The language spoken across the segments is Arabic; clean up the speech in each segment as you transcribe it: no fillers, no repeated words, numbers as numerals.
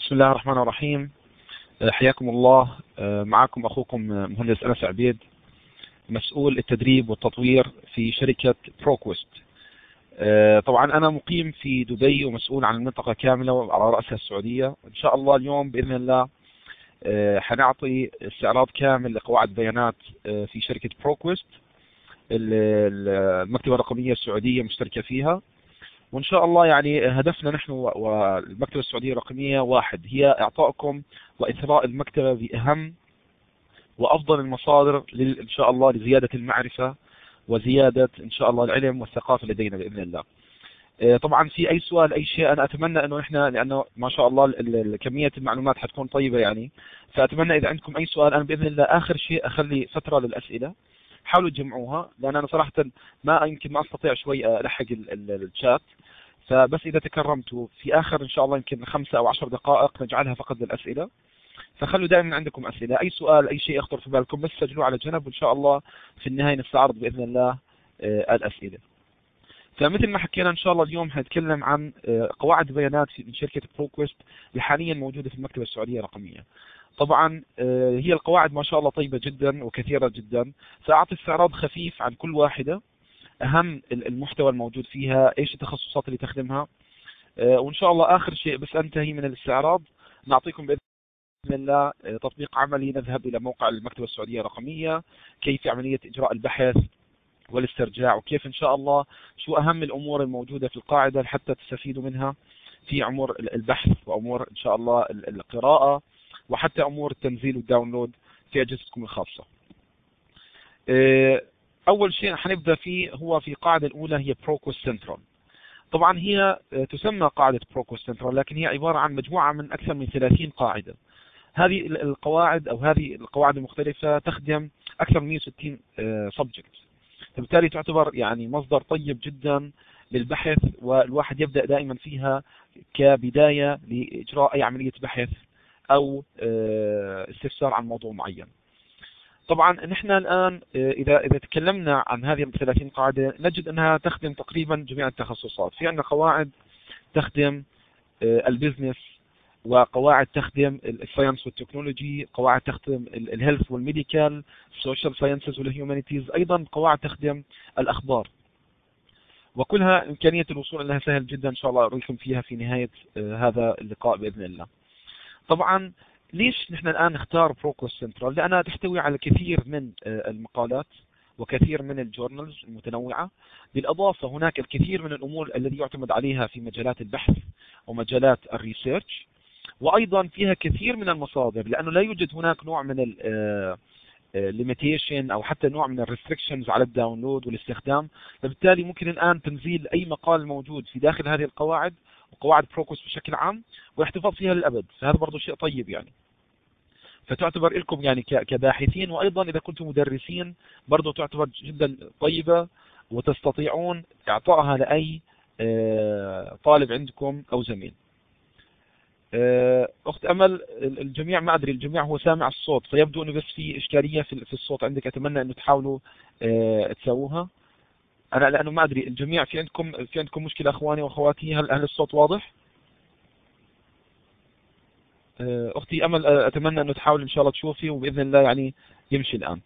بسم الله الرحمن الرحيم. حياكم الله. معكم أخوكم مهندس أنس عبيد، مسؤول التدريب والتطوير في شركة بروكوست. طبعا أنا مقيم في دبي ومسؤول عن المنطقة كاملة وعلى رأسها السعودية. إن شاء الله اليوم بإذن الله حنعطي استعراض كامل لقواعد بيانات في شركة بروكوست، المكتبة الرقمية السعودية مشتركة فيها. وإن شاء الله يعني هدفنا نحن والمكتبة السعودية الرقمية واحد، هي إعطائكم وإثراء المكتبة بأهم وأفضل المصادر إن شاء الله لزيادة المعرفة وزيادة إن شاء الله العلم والثقافة لدينا بإذن الله. طبعا في أي سؤال أي شيء، أنا أتمنى أنه إحنا لأنه ما شاء الله كمية المعلومات حتكون طيبة يعني، فأتمنى إذا عندكم أي سؤال. أنا بإذن الله آخر شيء أخلي فترة للأسئلة، حاولوا تجمعوها لأن أنا صراحة يمكن ما أستطيع شوي ألحق الشات، فبس إذا تكرمتوا في آخر إن شاء الله يمكن 5 أو 10 دقائق نجعلها فقط للأسئلة. فخلوا دائما عندكم أسئلة، أي سؤال أي شيء يخطر في بالكم بس سجلوه على جنب، وإن شاء الله في النهاية نستعرض بإذن الله الأسئلة. فمثل ما حكينا إن شاء الله اليوم هنتكلم عن قواعد بيانات من شركة بروكوست اللي حاليا موجودة في المكتبة السعودية الرقمية. طبعا هي القواعد ما شاء الله طيبة جدا وكثيرة جدا، سأعطي استعراض خفيف عن كل واحدة، أهم المحتوى الموجود فيها، إيش التخصصات اللي تخدمها، وإن شاء الله آخر شيء بس أنتهي من الاستعراض نعطيكم بإذن الله تطبيق عملي، نذهب إلى موقع المكتبة السعودية الرقمية، كيف عملية إجراء البحث والاسترجاع، وكيف إن شاء الله شو أهم الأمور الموجودة في القاعدة حتى تستفيدوا منها في أمور البحث وأمور إن شاء الله القراءة وحتى أمور التنزيل والداونلود في أجهزتكم الخاصة. أول شيء حنبدأ فيه هو في القاعدة الأولى، هي بروكوست سنترال. طبعا هي تسمى قاعدة بروكوست سنترال، لكن هي عبارة عن مجموعة من أكثر من 30 قاعدة. هذه القواعد أو هذه القواعد المختلفة تخدم أكثر من 160 سبجكت، فبالتالي تعتبر يعني مصدر طيب جدا للبحث، والواحد يبدأ دائما فيها كبداية لإجراء أي عملية بحث أو استفسار عن موضوع معين. طبعا نحن الآن إذا تكلمنا عن هذه 30 قاعدة نجد أنها تخدم تقريبا جميع التخصصات. في عندنا قواعد تخدم البزنس، وقواعد تخدم الساينس والتكنولوجي، قواعد تخدم الهيلث والميديكال، السوشيال ساينسز والهيومانيتيز، أيضا قواعد تخدم الأخبار، وكلها إمكانية الوصول لها سهل جدا. إن شاء الله أريكم فيها في نهاية هذا اللقاء بإذن الله. طبعا ليش نحن الآن نختار بروكوست سنترال؟ لأنها تحتوي على كثير من المقالات وكثير من الجورنالز المتنوعة، بالإضافة هناك الكثير من الأمور التي يعتمد عليها في مجالات البحث ومجالات الريسيرش، وأيضا فيها كثير من المصادر، لأنه لا يوجد هناك نوع من limitation أو حتى نوع من الريستريكشنز على الداونلود والاستخدام. فبالتالي ممكن الآن تنزيل أي مقال موجود في داخل هذه القواعد وقواعد بروكوست بشكل عام والاحتفاظ فيها للأبد، فهذا برضو شيء طيب يعني. فتعتبر لكم يعني كباحثين، وأيضا إذا كنتم مدرسين برضو تعتبر جدا طيبة، وتستطيعون إعطائها لأي طالب عندكم أو زميل. أخت أمل، الجميع ما أدري الجميع هو سامع الصوت، فيبدو أنه بس في إشكالية في الصوت عندك، أتمنى أنه تحاولوا تسووها. أنا لأنه ما أدري الجميع في عندكم مشكلة أخواني وأخواتي، هل الصوت واضح؟ أختي أمل أتمنى أنه تحاول إن شاء الله تشوفي، وبإذن الله يعني يمشي الآن.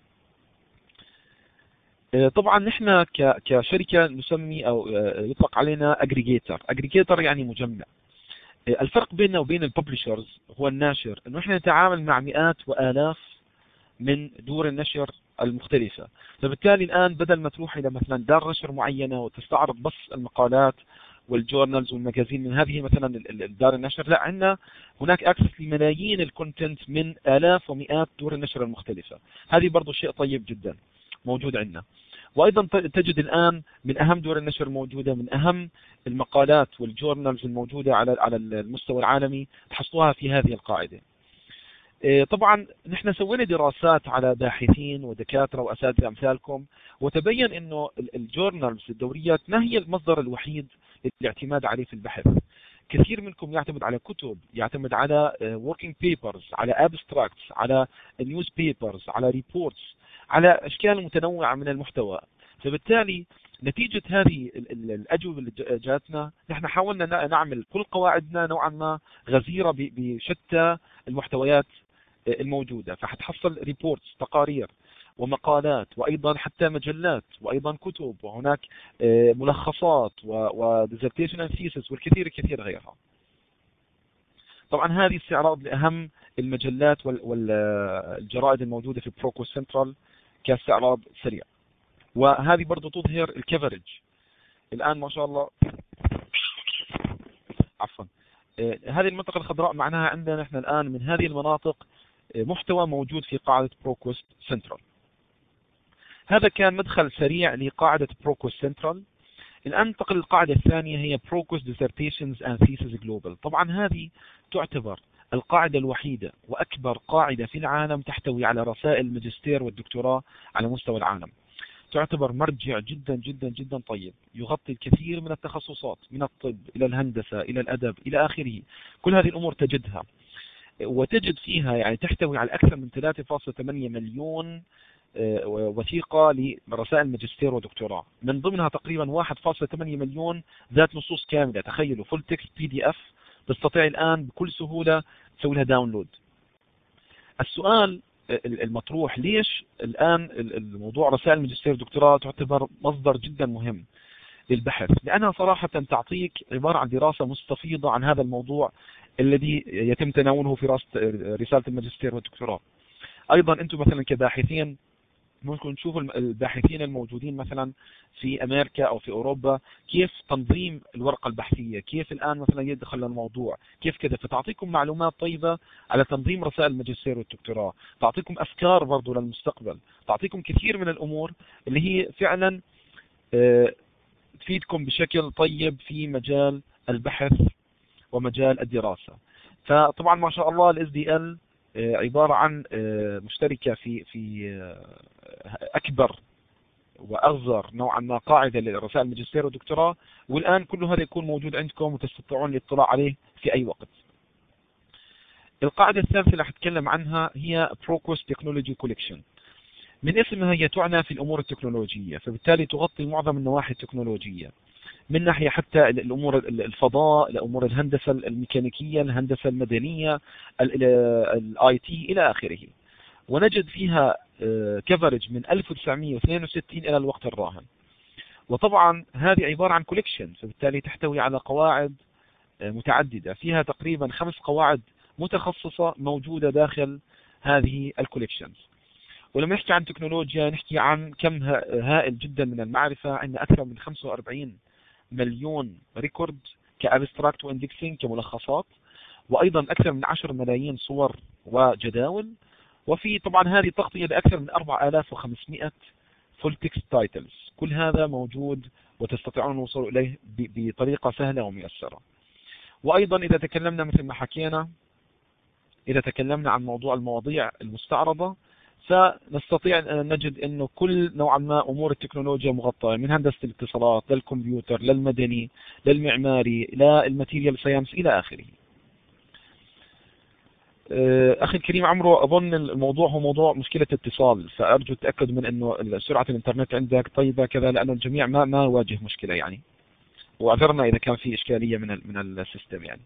طبعا نحن كشركة نسمي أو يطلق علينا أجريجيتر يعني مجمع. الفرق بيننا وبين الببلشرز هو الناشر، أنه نحن نتعامل مع مئات وآلاف من دور النشر المختلفة. فبالتالي الآن بدل ما تروح إلى مثلا دار نشر معينة وتستعرض بس المقالات والجورنالز والمجازين من هذه مثلا الدار النشر، لا، عندنا هناك اكسس لملايين الكونتنت من آلاف ومئات دور النشر المختلفة. هذه برضو شيء طيب جدا موجود عندنا. وأيضا تجد الآن من أهم دور النشر الموجودة، من أهم المقالات والجورنالز الموجودة على المستوى العالمي تحصلوها في هذه القاعدة. طبعا نحن سوينا دراسات على باحثين ودكاترة وأساتذة أمثالكم، وتبين أنه الجورنالز الدوريات ما هي المصدر الوحيد للاعتماد عليه في البحث. كثير منكم يعتمد على كتب، يعتمد على working papers، على abstracts، على newspapers، على reports، على أشكال متنوعة من المحتوى. فبالتالي نتيجة هذه الأجوبة اللي جاتنا نحن حاولنا نعمل كل قواعدنا نوعا ما غزيرة بشتى المحتويات الموجودة، فحتحصل ريبورتس، تقارير ومقالات، وأيضا حتى مجلات، وأيضا كتب، وهناك ملخصات وديزرتيشن اند ثيسس والكثير غيرها. طبعا هذه استعراض لأهم المجلات والجرائد الموجودة في بروكوست سنترال كاستعراض سريع، وهذه برضو تظهر الكفرج. الآن ما شاء الله عفوا هذه المنطقة الخضراء معناها عندنا نحن الآن من هذه المناطق محتوى موجود في قاعدة بروكوست سنترال. هذا كان مدخل سريع لقاعدة بروكوست سنترال. الآن ننتقل للقاعدة الثانية هي بروكوست ديسرتيشنز اند ثيسز جلوبال. طبعا هذه تعتبر القاعدة الوحيدة وأكبر قاعدة في العالم تحتوي على رسائل الماجستير والدكتوراه على مستوى العالم. تعتبر مرجع جدا طيب، يغطي الكثير من التخصصات من الطب إلى الهندسة إلى الأدب إلى آخره. كل هذه الأمور تجدها، وتجد فيها يعني تحتوي على أكثر من 3.8 مليون وثيقة لرسائل ماجستير ودكتوراه، من ضمنها تقريبا 1.8 مليون ذات نصوص كاملة. تخيلوا فول تكست PDF تستطيع الآن بكل سهولة تسوي لها داونلود. السؤال المطروح، ليش الآن الموضوع رسائل الماجستير والدكتوراه تعتبر مصدر جدا مهم للبحث؟ لأنها صراحة تعطيك عبارة عن دراسة مستفيضة عن هذا الموضوع الذي يتم تناوله في رسالة الماجستير والدكتوراه. أيضا أنتم مثلا كباحثين ممكن تشوفوا الباحثين الموجودين مثلا في أمريكا أو في أوروبا كيف تنظيم الورقة البحثية، كيف الآن مثلا يدخل الموضوع، كيف كذا. فتعطيكم معلومات طيبة على تنظيم رسائل الماجستير والدكتوراه، تعطيكم أفكار برضو للمستقبل، تعطيكم كثير من الأمور اللي هي فعلا تفيدكم بشكل طيب في مجال البحث ومجال الدراسة. فطبعا ما شاء الله ال SDL عبارة عن مشتركة في أكبر وأغزر نوعا ما قاعدة لرسائل الماجستير والدكتوراه، والآن كل هذا يكون موجود عندكم وتستطيعون الاطلاع عليه في أي وقت. القاعدة الثالثة اللي أتكلم عنها هي بروكوست تكنولوجي كوليكشن. من اسمها هي تعنى في الأمور التكنولوجية، فبالتالي تغطي معظم النواحي التكنولوجية، من ناحية حتى الأمور الفضاء، الأمور الهندسة الميكانيكية، الهندسة المدنية، IT إلى آخره. ونجد فيها كفرج من 1962 إلى الوقت الراهن. وطبعا هذه عبارة عن كوليكشن، فبالتالي تحتوي على قواعد متعددة، فيها تقريبا 5 قواعد متخصصة موجودة داخل هذه الكوليكشنز. ولما نحكي عن تكنولوجيا نحكي عن كم هائل جدا من المعرفة. عندنا أكثر من 45 مليون ريكورد كأبستراكت واندكسينج كملخصات، وأيضا أكثر من 10 ملايين صور وجداول. وفي طبعا هذه تغطية لأكثر من 4500 فول تكست تايتلز. كل هذا موجود وتستطيعون الوصول إليه بطريقة سهلة وميسرة. وأيضا إذا تكلمنا مثل ما حكينا، إذا تكلمنا عن موضوع المواضيع المستعرضة، فنستطيع أن نجد أنه كل نوعا ما أمور التكنولوجيا مغطاة، من هندسة الاتصالات للكمبيوتر للمدني للمعماري للماتيريال ساينس إلى آخره. أخي الكريم عمرو، أظن الموضوع هو موضوع مشكلة اتصال، فأرجو التأكد من أنه سرعة الإنترنت عندك طيبة كذا، لأنه الجميع ما يواجه مشكلة يعني، واعذرنا إذا كان في إشكالية من السيستم يعني.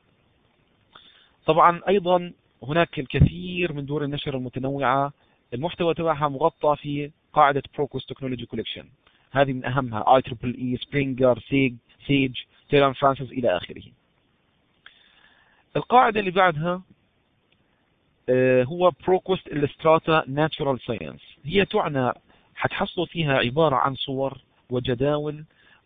طبعا أيضا هناك الكثير من دور النشر المتنوعة، المحتوى تبعها مغطى في قاعدة بروكوست تكنولوجي كوليكشن. هذه من أهمها IEEE، سبرينجر، سيج، تيران فرانسيس إلى آخره. القاعدة اللي بعدها هو بروكوست إلستراتا ناتشورال ساينس. هي تعنى حتحصلوا فيها عبارة عن صور وجداول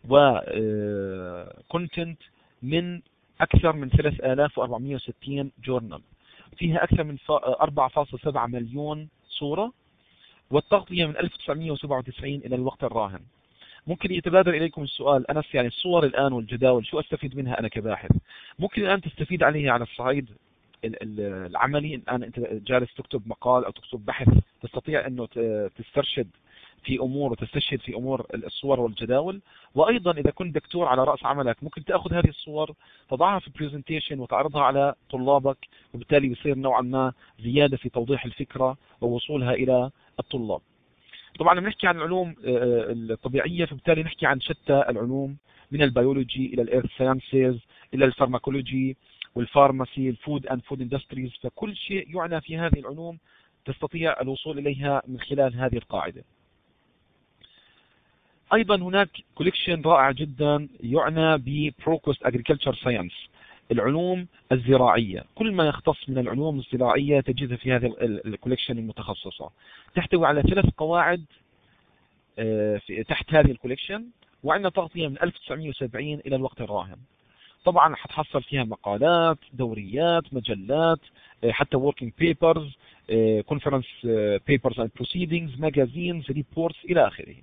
وكونتنت من أكثر من 3460 جورنال، فيها أكثر من 4.7 مليون صورة، والتغطية من 1997 إلى الوقت الراهن. ممكن يتبادر إليكم السؤال، أنس يعني الصور الآن والجداول شو أستفيد منها أنا كباحث؟ ممكن الآن تستفيد عليها على الصعيد العملي. الآن أنت جالس تكتب مقال أو تكتب بحث، تستطيع أنه تسترشد في أمور وتستشهد في أمور الصور والجداول. وأيضا إذا كنت دكتور على رأس عملك ممكن تأخذ هذه الصور تضعها في بريزنتيشن وتعرضها على طلابك، وبالتالي يصير نوعا ما زيادة في توضيح الفكرة ووصولها إلى الطلاب. طبعا لما نحكي عن العلوم الطبيعية فبالتالي نحكي عن شتى العلوم، من البيولوجي إلى الإيرث ساينسز إلى الفارماكولوجي والفارماسي، الفود أند فود اندستريز. فكل شيء يعنى في هذه العلوم تستطيع الوصول إليها من خلال هذه القاعدة. أيضا هناك كوليكشن رائع جدا يعنى ببروكوست أجريكلتشر ساينس، العلوم الزراعية. كل ما يختص من العلوم الزراعية تجدها في هذه الكوليكشن المتخصصة، تحتوي على 3 قواعد تحت هذه الكوليكشن، وعندنا تغطية من 1970 إلى الوقت الراهن. طبعا حتحصل فيها مقالات، دوريات، مجلات، حتى working papers، conference papers and proceedings، magazines، reports إلى آخره.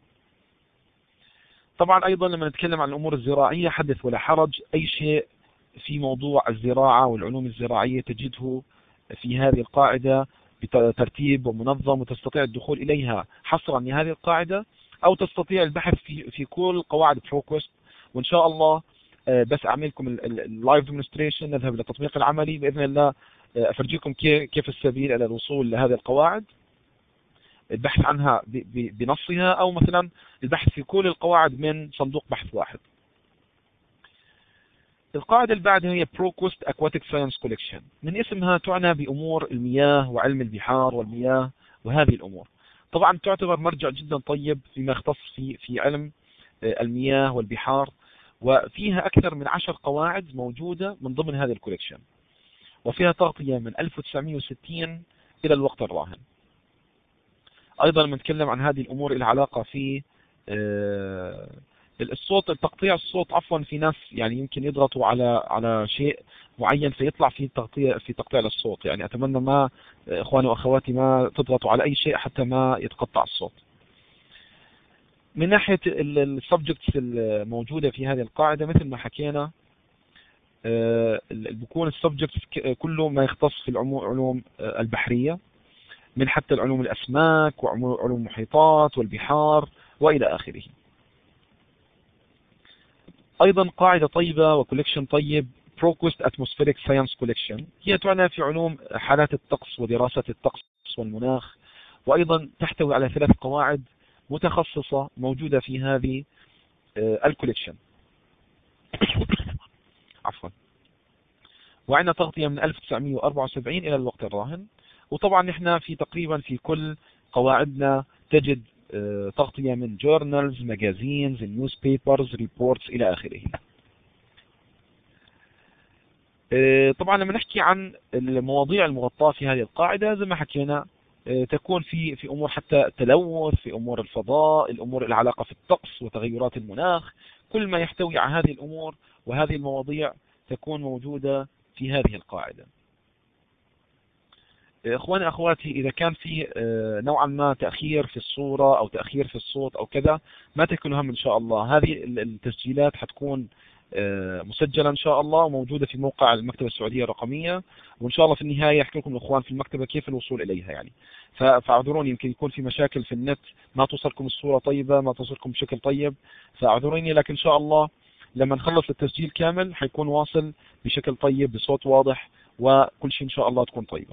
طبعا أيضا لما نتكلم عن الأمور الزراعية حدث ولا حرج، أي شيء في موضوع الزراعة والعلوم الزراعية تجده في هذه القاعدة بترتيب ومنظم، وتستطيع الدخول إليها حصرا لهذه القاعدة، أو تستطيع البحث في كل قواعد بروكوست. وإن شاء الله بس أعملكم اللايف ديمونستريشن، نذهب للتطبيق العملي بإذن الله، أفرجيكم كيف السبيل إلى الوصول لهذه القواعد، البحث عنها بنصها، أو مثلا البحث في كل القواعد من صندوق بحث واحد. القاعدة اللي بعدها هي بروكوست أكواتيك ساينس كوليكشن، من اسمها تعنى بأمور المياه وعلم البحار والمياه وهذه الأمور. طبعا تعتبر مرجع جدا طيب فيما يختص في علم المياه والبحار، وفيها أكثر من 10 قواعد موجودة من ضمن هذه الكوليكشن، وفيها تغطية من 1960 إلى الوقت الراهن. أيضا لما نتكلم عن هذه الأمور العلاقة في الصوت، تقطيع الصوت عفوا، في ناس يعني يمكن يضغطوا على شيء معين فيطلع في تقطيع للصوت، يعني أتمنى ما إخواني وأخواتي ما تضغطوا على أي شيء حتى ما يتقطع الصوت. من ناحية السبجكتس الموجودة في هذه القاعدة مثل ما حكينا، بيكون السبجكتس كله ما يختص في العلوم البحرية، من حتى العلوم الأسماك وعلوم المحيطات والبحار وإلى آخره. أيضا قاعدة طيبة وكوليكشن طيب بروكوست أتموسفيريك ساينس كوليكشن، هي تعنى في علوم حالات الطقس ودراسة الطقس والمناخ، وأيضا تحتوي على 3 قواعد متخصصة موجودة في هذه الكوليكشن. عفوا. وعندنا تغطية من 1974 إلى الوقت الراهن. وطبعا نحن تقريبا في كل قواعدنا تجد تغطية من جورنالز، ماجازينز، نيوز بيبرز، ريبورتس إلى آخره. طبعا لما نحكي عن المواضيع المغطاة في هذه القاعدة زي ما حكينا، تكون في أمور حتى التلوث، في أمور الفضاء، الأمور العلاقة في الطقس وتغيرات المناخ، كل ما يحتوي على هذه الأمور وهذه المواضيع تكون موجودة في هذه القاعدة. اخواني اخواتي، اذا كان في نوعا ما تأخير في الصورة او تأخير في الصوت او كذا، ما تكونوا هم ان شاء الله. هذه التسجيلات حتكون مسجلة ان شاء الله وموجودة في موقع المكتبة السعودية الرقمية، وان شاء الله في النهاية يحكي لكم الاخوان في المكتبة كيف الوصول اليها يعني. فاعذروني، يمكن يكون في مشاكل في النت، ما توصلكم الصورة طيبة، ما توصلكم بشكل طيب، فاعذروني، لكن ان شاء الله لما نخلص التسجيل كامل حيكون واصل بشكل طيب بصوت واضح، وكل شيء ان شاء الله تكون طيبة.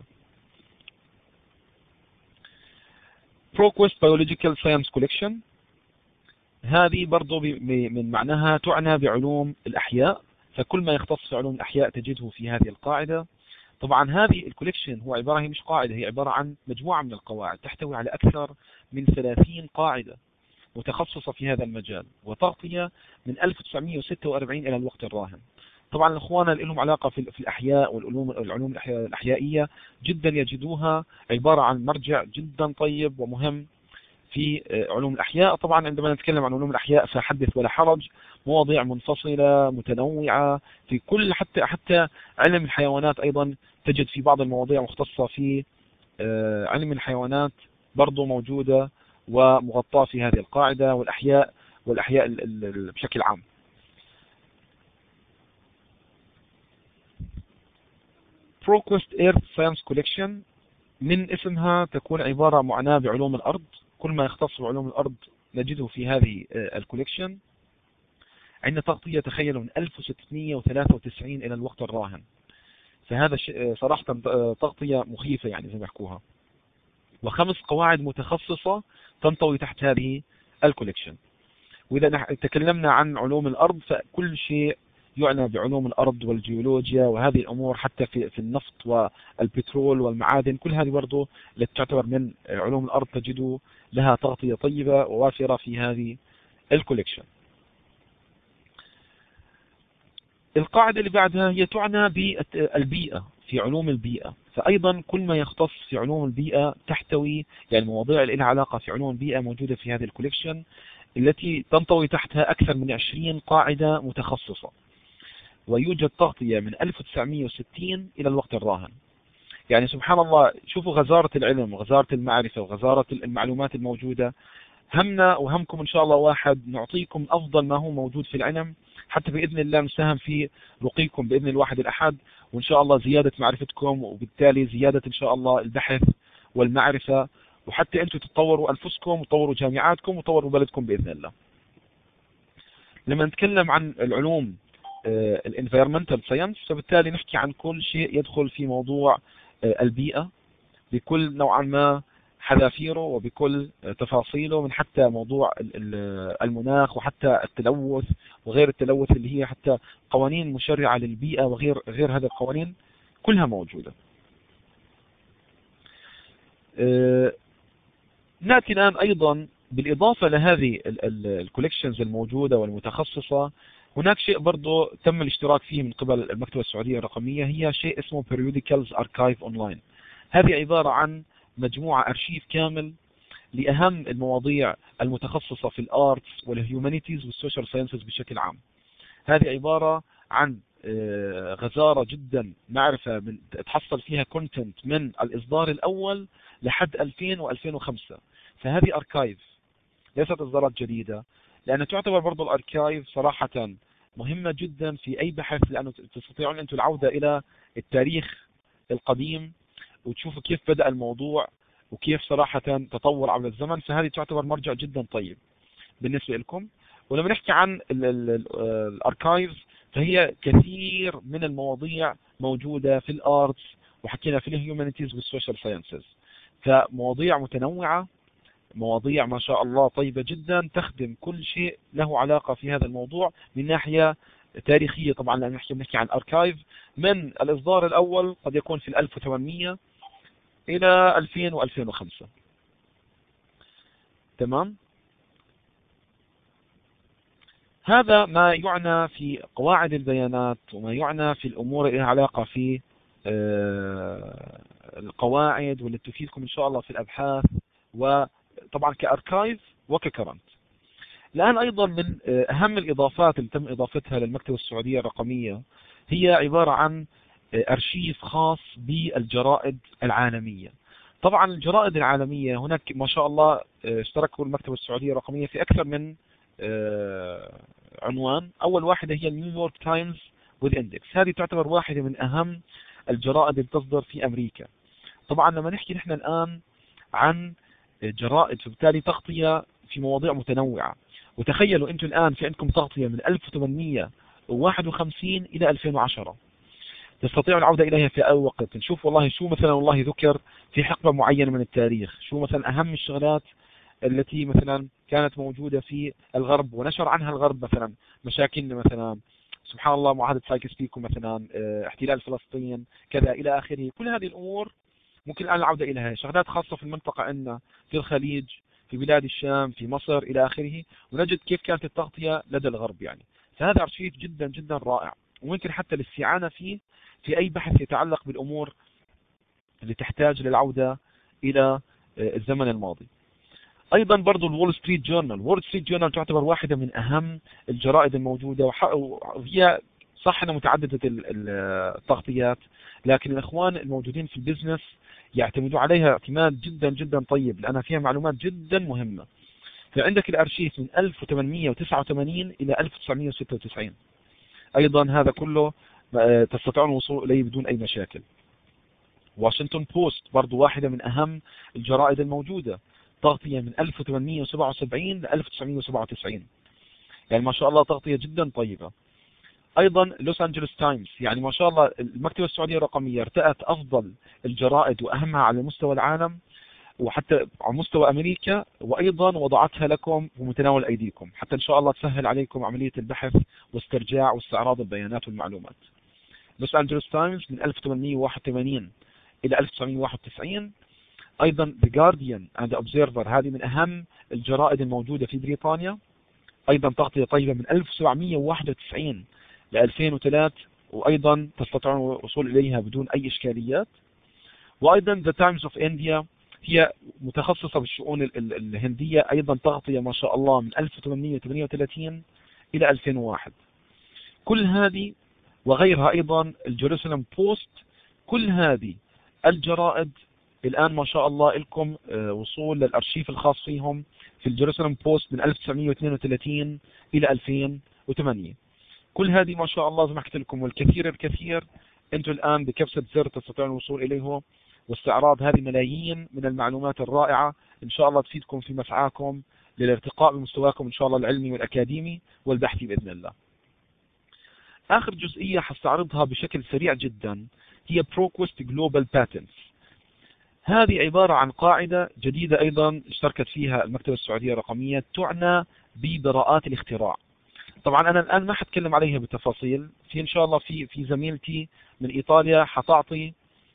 ProQuest Biological Science Collection، هذه برضو من معناها تعنى بعلوم الأحياء، فكل ما يختص في علوم الأحياء تجده في هذه القاعدة. طبعا هذه الكوليكشن هو عبارة، هي مش قاعدة، هي عبارة عن مجموعة من القواعد تحتوي على أكثر من 30 قاعدة متخصصة في هذا المجال، وتغطية من 1946 إلى الوقت الراهن. طبعا الأخوان اللي لهم علاقة في الأحياء والعلوم الأحيائية جدا يجدوها عبارة عن مرجع جدا طيب ومهم في علوم الأحياء. طبعا عندما نتكلم عن علوم الأحياء فحدث ولا حرج، مواضيع منفصلة متنوعة في كل، حتى علم الحيوانات أيضا تجد في بعض المواضيع مختصة في علم الحيوانات برضو موجودة ومغطاة في هذه القاعدة، والأحياء بشكل عام. ProQuest Earth Science Collection، من اسمها تكون عبارة معناة بعلوم الأرض، كل ما يختص بعلوم الأرض نجده في هذه الكوليكشن. عندنا تغطية تخيلوا من 1693 إلى الوقت الراهن، فهذا صراحة تغطية مخيفة يعني زي ما يحكوها، و5 قواعد متخصصة تنطوي تحت هذه الكوليكشن. وإذا تكلمنا عن علوم الأرض فكل شيء يعنى بعلوم الأرض والجيولوجيا وهذه الأمور، حتى في النفط والبترول والمعادن، كل هذه برضو التي تعتبر من علوم الأرض تجد لها تغطية طيبة ووافرة في هذه الكوليكشن. القاعدة اللي بعدها هي تعنى بالبيئة، في علوم البيئة، فأيضا كل ما يختص في علوم البيئة تحتوي يعني مواضيع اللي لها علاقة في علوم البيئة موجودة في هذه الكوليكشن التي تنطوي تحتها أكثر من 20 قاعدة متخصصة، ويوجد تغطية من 1960 إلى الوقت الراهن. يعني سبحان الله، شوفوا غزارة العلم وغزارة المعرفة وغزارة المعلومات الموجودة. همنا وهمكم إن شاء الله واحد، نعطيكم أفضل ما هو موجود في العلم، حتى بإذن الله نساهم في رقيكم بإذن الواحد الأحد، وإن شاء الله زيادة معرفتكم، وبالتالي زيادة إن شاء الله البحث والمعرفة، وحتى أنتم تطوروا أنفسكم وتطوروا جامعاتكم وتطوروا بلدكم بإذن الله. لما نتكلم عن العلوم الانفيرمنتال ساينس فبالتالي نحكي عن كل شيء يدخل في موضوع البيئة بكل نوعا ما حذافيره وبكل تفاصيله، من حتى موضوع المناخ وحتى التلوث وغير التلوث اللي هي حتى قوانين مشرعة للبيئة وغير هذه القوانين كلها موجودة. نأتي الآن أيضا بالإضافة لهذه الكوليكشنز الموجودة والمتخصصة، هناك شيء برضو تم الاشتراك فيه من قبل المكتبة السعودية الرقمية، هي شيء اسمه Periodicals Archive Online. هذه عبارة عن مجموعة أرشيف كامل لأهم المواضيع المتخصصة في الآرتس والهيومانيتيز والسوشيال ساينسز بشكل عام. هذه عبارة عن غزارة جدا معرفة من تحصل فيها كونتنت من الإصدار الأول لحد 2000 و2005. فهذه أركايف ليست إصدارات جديدة، لأنها تعتبر برضو الأركايف صراحة مهمة جدا في أي بحث، لأنه تستطيعون أنتم العودة إلى التاريخ القديم وتشوفوا كيف بدأ الموضوع وكيف صراحة تطور عبر الزمن. فهذه تعتبر مرجع جدا طيب بالنسبة لكم. ولما نحكي عن الأركايفز فهي كثير من المواضيع موجودة في الآرتس، وحكينا في الهيومانيتيز والسوشيال ساينسز، فمواضيع متنوعة، مواضيع ما شاء الله طيبة جدا تخدم كل شيء له علاقة في هذا الموضوع من ناحية تاريخية. طبعا لأن نحكي عن أركايف من الإصدار الأول قد يكون في 1800 إلى 2000 و2005. تمام. هذا ما يعنى في قواعد البيانات وما يعنى في الأمور اللي لها علاقة في القواعد واللي تفيدكم إن شاء الله في الأبحاث، وطبعا كأركايف وككرنت. الآن أيضا من أهم الإضافات اللي تم إضافتها للمكتبة السعودية الرقمية هي عبارة عن أرشيف خاص بالجرائد العالمية. طبعا الجرائد العالمية هناك ما شاء الله اشتركوا المكتبة السعودية الرقمية في أكثر من عنوان. أول واحدة هي نيويورك تايمز وذ إندكس، هذه تعتبر واحدة من أهم الجرائد اللي تصدر في أمريكا. طبعا لما نحكي نحن الآن عن جرائد فبالتالي تغطية في مواضيع متنوعة، وتخيلوا أنتم الآن في عندكم تغطية من 1851 إلى 2010، تستطيعوا العودة إليها في أي وقت، نشوف والله شو مثلا والله ذكر في حقبة معينة من التاريخ، شو مثلا أهم الشغلات التي مثلا كانت موجودة في الغرب ونشر عنها الغرب، مثلا مشاكل مثلا سبحان الله معاهدة سايكس بيكو مثلا، احتلال فلسطين كذا إلى آخره. كل هذه الأمور ممكن الآن العودة إليها، شغلات خاصة في المنطقة عندنا في الخليج، في بلاد الشام، في مصر إلى آخره، ونجد كيف كانت التغطية لدى الغرب يعني. فهذا أرشيف جدا جدا رائع، وممكن حتى الاستعانة فيه في أي بحث يتعلق بالأمور اللي تحتاج للعودة إلى الزمن الماضي. أيضا برضو الول ستريت جورنال تعتبر واحدة من أهم الجرائد الموجودة، وهي صح أنها متعددة التغطيات، لكن الإخوان الموجودين في البزنس يعتمدوا عليها اعتماد جدا جدا طيب، لأنها فيها معلومات جدا مهمة. فعندك الأرشيف من 1889 إلى 1996 أيضا، هذا كله تستطيعون الوصول إليه بدون أي مشاكل. واشنطن بوست برضو واحدة من أهم الجرائد الموجودة، تغطية من 1877 ل 1997، يعني ما شاء الله تغطية جدا طيبة. أيضا لوس أنجلوس تايمز، يعني ما شاء الله المكتبة السعودية الرقمية ارتأت أفضل الجرائد وأهمها على مستوى العالم، وحتى على مستوى أمريكا، وأيضا وضعتها لكم بمتناول أيديكم حتى إن شاء الله تسهل عليكم عملية البحث واسترجاع واستعراض البيانات والمعلومات. لوس أنجلوس تايمز من 1881 إلى 1991. أيضا The Guardian and The Observer، هذه من أهم الجرائد الموجودة في بريطانيا، أيضا تغطية طيبة من 1791 ل 2003، وأيضا تستطيعون الوصول إليها بدون أي إشكاليات. وأيضا The Times of India هي متخصصة بالشؤون الهندية، أيضا تغطية ما شاء الله من 1838 إلى 2001. كل هذه وغيرها، أيضا الجيروسالم بوست، كل هذه الجرائد الآن ما شاء الله لكم وصول للأرشيف الخاص فيهم في الجيروسالم بوست من 1932 إلى 2008. كل هذه ما شاء الله زي ما حكيت لكم، والكثير الكثير أنتم الآن بكبسة زر تستطيعون الوصول إليه واستعراض هذه ملايين من المعلومات الرائعة إن شاء الله تفيدكم في مسعاكم للارتقاء بمستواكم إن شاء الله العلمي والأكاديمي والبحثي بإذن الله. آخر جزئية حستعرضها بشكل سريع جدا هي ProQuest Global Patents. هذه عبارة عن قاعدة جديدة أيضا اشتركت فيها المكتبة السعودية الرقمية، تعنى ببراءات الاختراع. طبعا أنا الآن ما حتكلم عليها بالتفاصيل، في إن شاء الله في زميلتي من إيطاليا حتعطي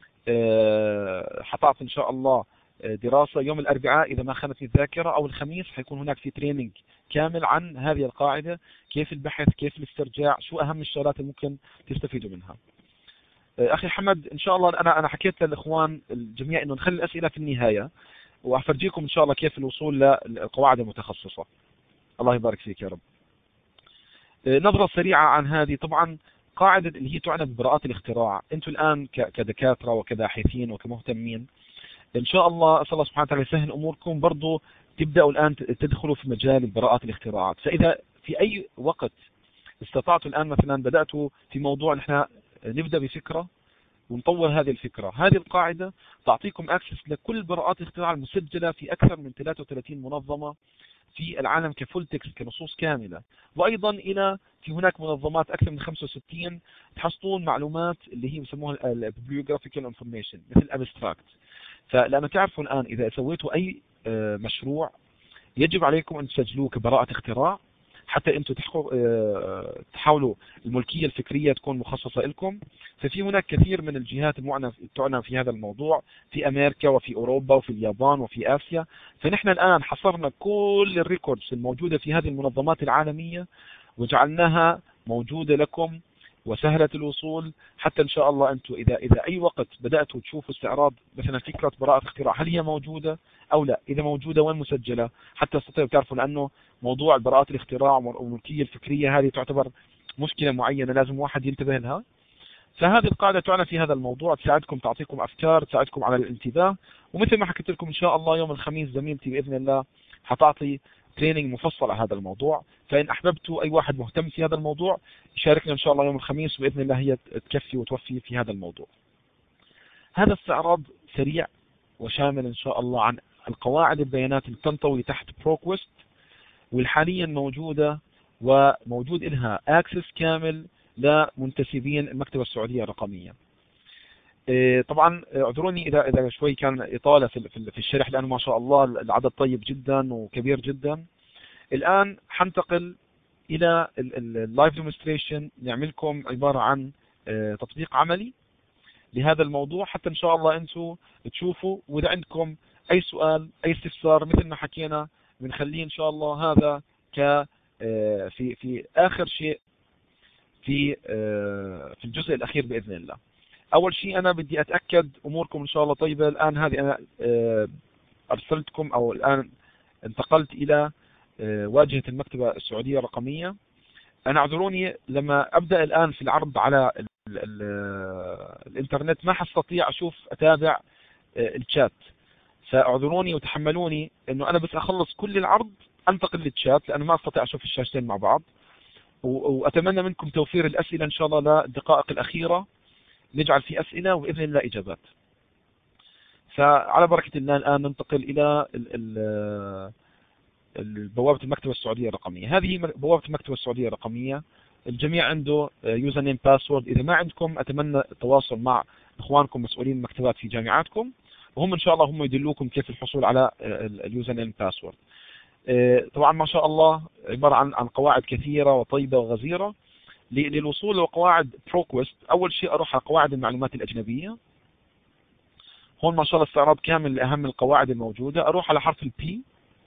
إن شاء الله دراسة يوم الأربعاء إذا ما خانتني الذاكرة، أو الخميس حيكون هناك في تريننج كامل عن هذه القاعدة، كيف البحث، كيف الاسترجاع، شو أهم الشغلات اللي ممكن تستفيدوا منها. أخي حمد إن شاء الله أنا حكيت للإخوان الجميع إنه نخلي الأسئلة في النهاية، وأفرجيكم إن شاء الله كيف الوصول للقواعد المتخصصة. الله يبارك فيك يا رب. نظرة سريعة عن هذه. طبعا قاعدة اللي هي تعنى ببراءات الاختراع، أنتم الآن كدكاترة وكباحثين وكمهتمين إن شاء الله أسأل الله سبحانه وتعالى يسهل أموركم، برضو تبدأوا الآن تدخلوا في مجال براءات الاختراعات. فإذا في أي وقت استطعتوا الآن مثلا بدأتوا في موضوع نحن نبدأ بفكرة ونطور هذه الفكرة، هذه القاعدة تعطيكم أكسس لكل براءات الاختراع المسجلة في أكثر من 33 منظمة في العالم كفول تكست كنصوص كاملة، وأيضا إلى في هناك منظمات أكثر من 65 تحصلون معلومات اللي هي يسموها البيبليوغرافيكال انفورميشن مثل الابستراكت. فلأنه تعرفوا الآن إذا سويتوا أي مشروع يجب عليكم أن تسجلوه كبراءة اختراع حتى أنتم تحاولوا الملكية الفكرية تكون مخصصة لكم. ففي هناك كثير من الجهات تعنى في هذا الموضوع في أمريكا وفي أوروبا وفي اليابان وفي آسيا. فنحن الآن حصرنا كل الريكوردز الموجودة في هذه المنظمات العالمية وجعلناها موجودة لكم وسهلة الوصول، حتى إن شاء الله أنتم إذا أي وقت بدأتوا تشوفوا استعراض مثلا فكرة براءة اختراع هل هي موجودة أو لا، إذا موجودة وين مسجلة، حتى تستطيعوا تعرفوا، لأنه موضوع براءة الاختراع والملكية الفكرية هذه تعتبر مشكلة معينة لازم واحد ينتبه لها. فهذه القاعدة تعنى في هذا الموضوع، تساعدكم، تعطيكم أفكار، تساعدكم على الانتباه. ومثل ما حكيت لكم إن شاء الله يوم الخميس زميلتي بإذن الله حتعطي تريننج مفصل على هذا الموضوع، فإن أحببتوا أي واحد مهتم في هذا الموضوع يشاركنا إن شاء الله يوم الخميس وبإذن الله هي تكفي وتوفي في هذا الموضوع. هذا استعراض سريع وشامل إن شاء الله عن القواعد البيانات اللي تنطوي تحت ProQuest والحاليا موجودة وموجود لها أكسس كامل لمنتسبين المكتبة السعودية الرقمية. طبعا اعذروني إذا شوي كان إطالة في الشرح، لأنه ما شاء الله العدد طيب جدا وكبير جدا. الآن حنتقل إلى اللايف ديمونستريشن، نعملكم عبارة عن تطبيق عملي لهذا الموضوع حتى إن شاء الله أنتم تشوفوا، وإذا عندكم أي سؤال أي استفسار مثل ما حكينا بنخليه إن شاء الله هذا في آخر شيء في الجزء الأخير بإذن الله. أول شيء أنا بدي أتأكد أموركم إن شاء الله طيبة. الآن هذه أنا أرسلتكم أو الآن انتقلت إلى واجهة المكتبة السعودية الرقمية. أنا اعذروني لما أبدأ الآن في العرض على الإنترنت ما حستطيع أتابع الشات، فاعذروني وتحملوني إنه أنا بس أخلص كل العرض أنتقل للشات، لأنه ما أستطيع أشوف الشاشتين مع بعض. وأتمنى منكم توفير الأسئلة إن شاء الله للدقائق الأخيرة، نجعل في أسئلة وبإذن الله إجابات. فعلى بركة الله الآن ننتقل إلى بوابة المكتبة السعودية الرقمية. هذه بوابة المكتبة السعودية الرقمية، الجميع عنده يوزر نيم باسورد. إذا ما عندكم أتمنى التواصل مع إخوانكم مسؤولين المكتبات في جامعاتكم وهم إن شاء الله هم يدلوكم كيف الحصول على اليوزر نيم باسورد. طبعا ما شاء الله عبارة عن قواعد كثيرة وطيبة وغزيرة. للوصول لقواعد بروكوست أول شيء أروح على قواعد المعلومات الأجنبية. هون ما شاء الله استعراض كامل لأهم القواعد الموجودة. أروح على حرف البي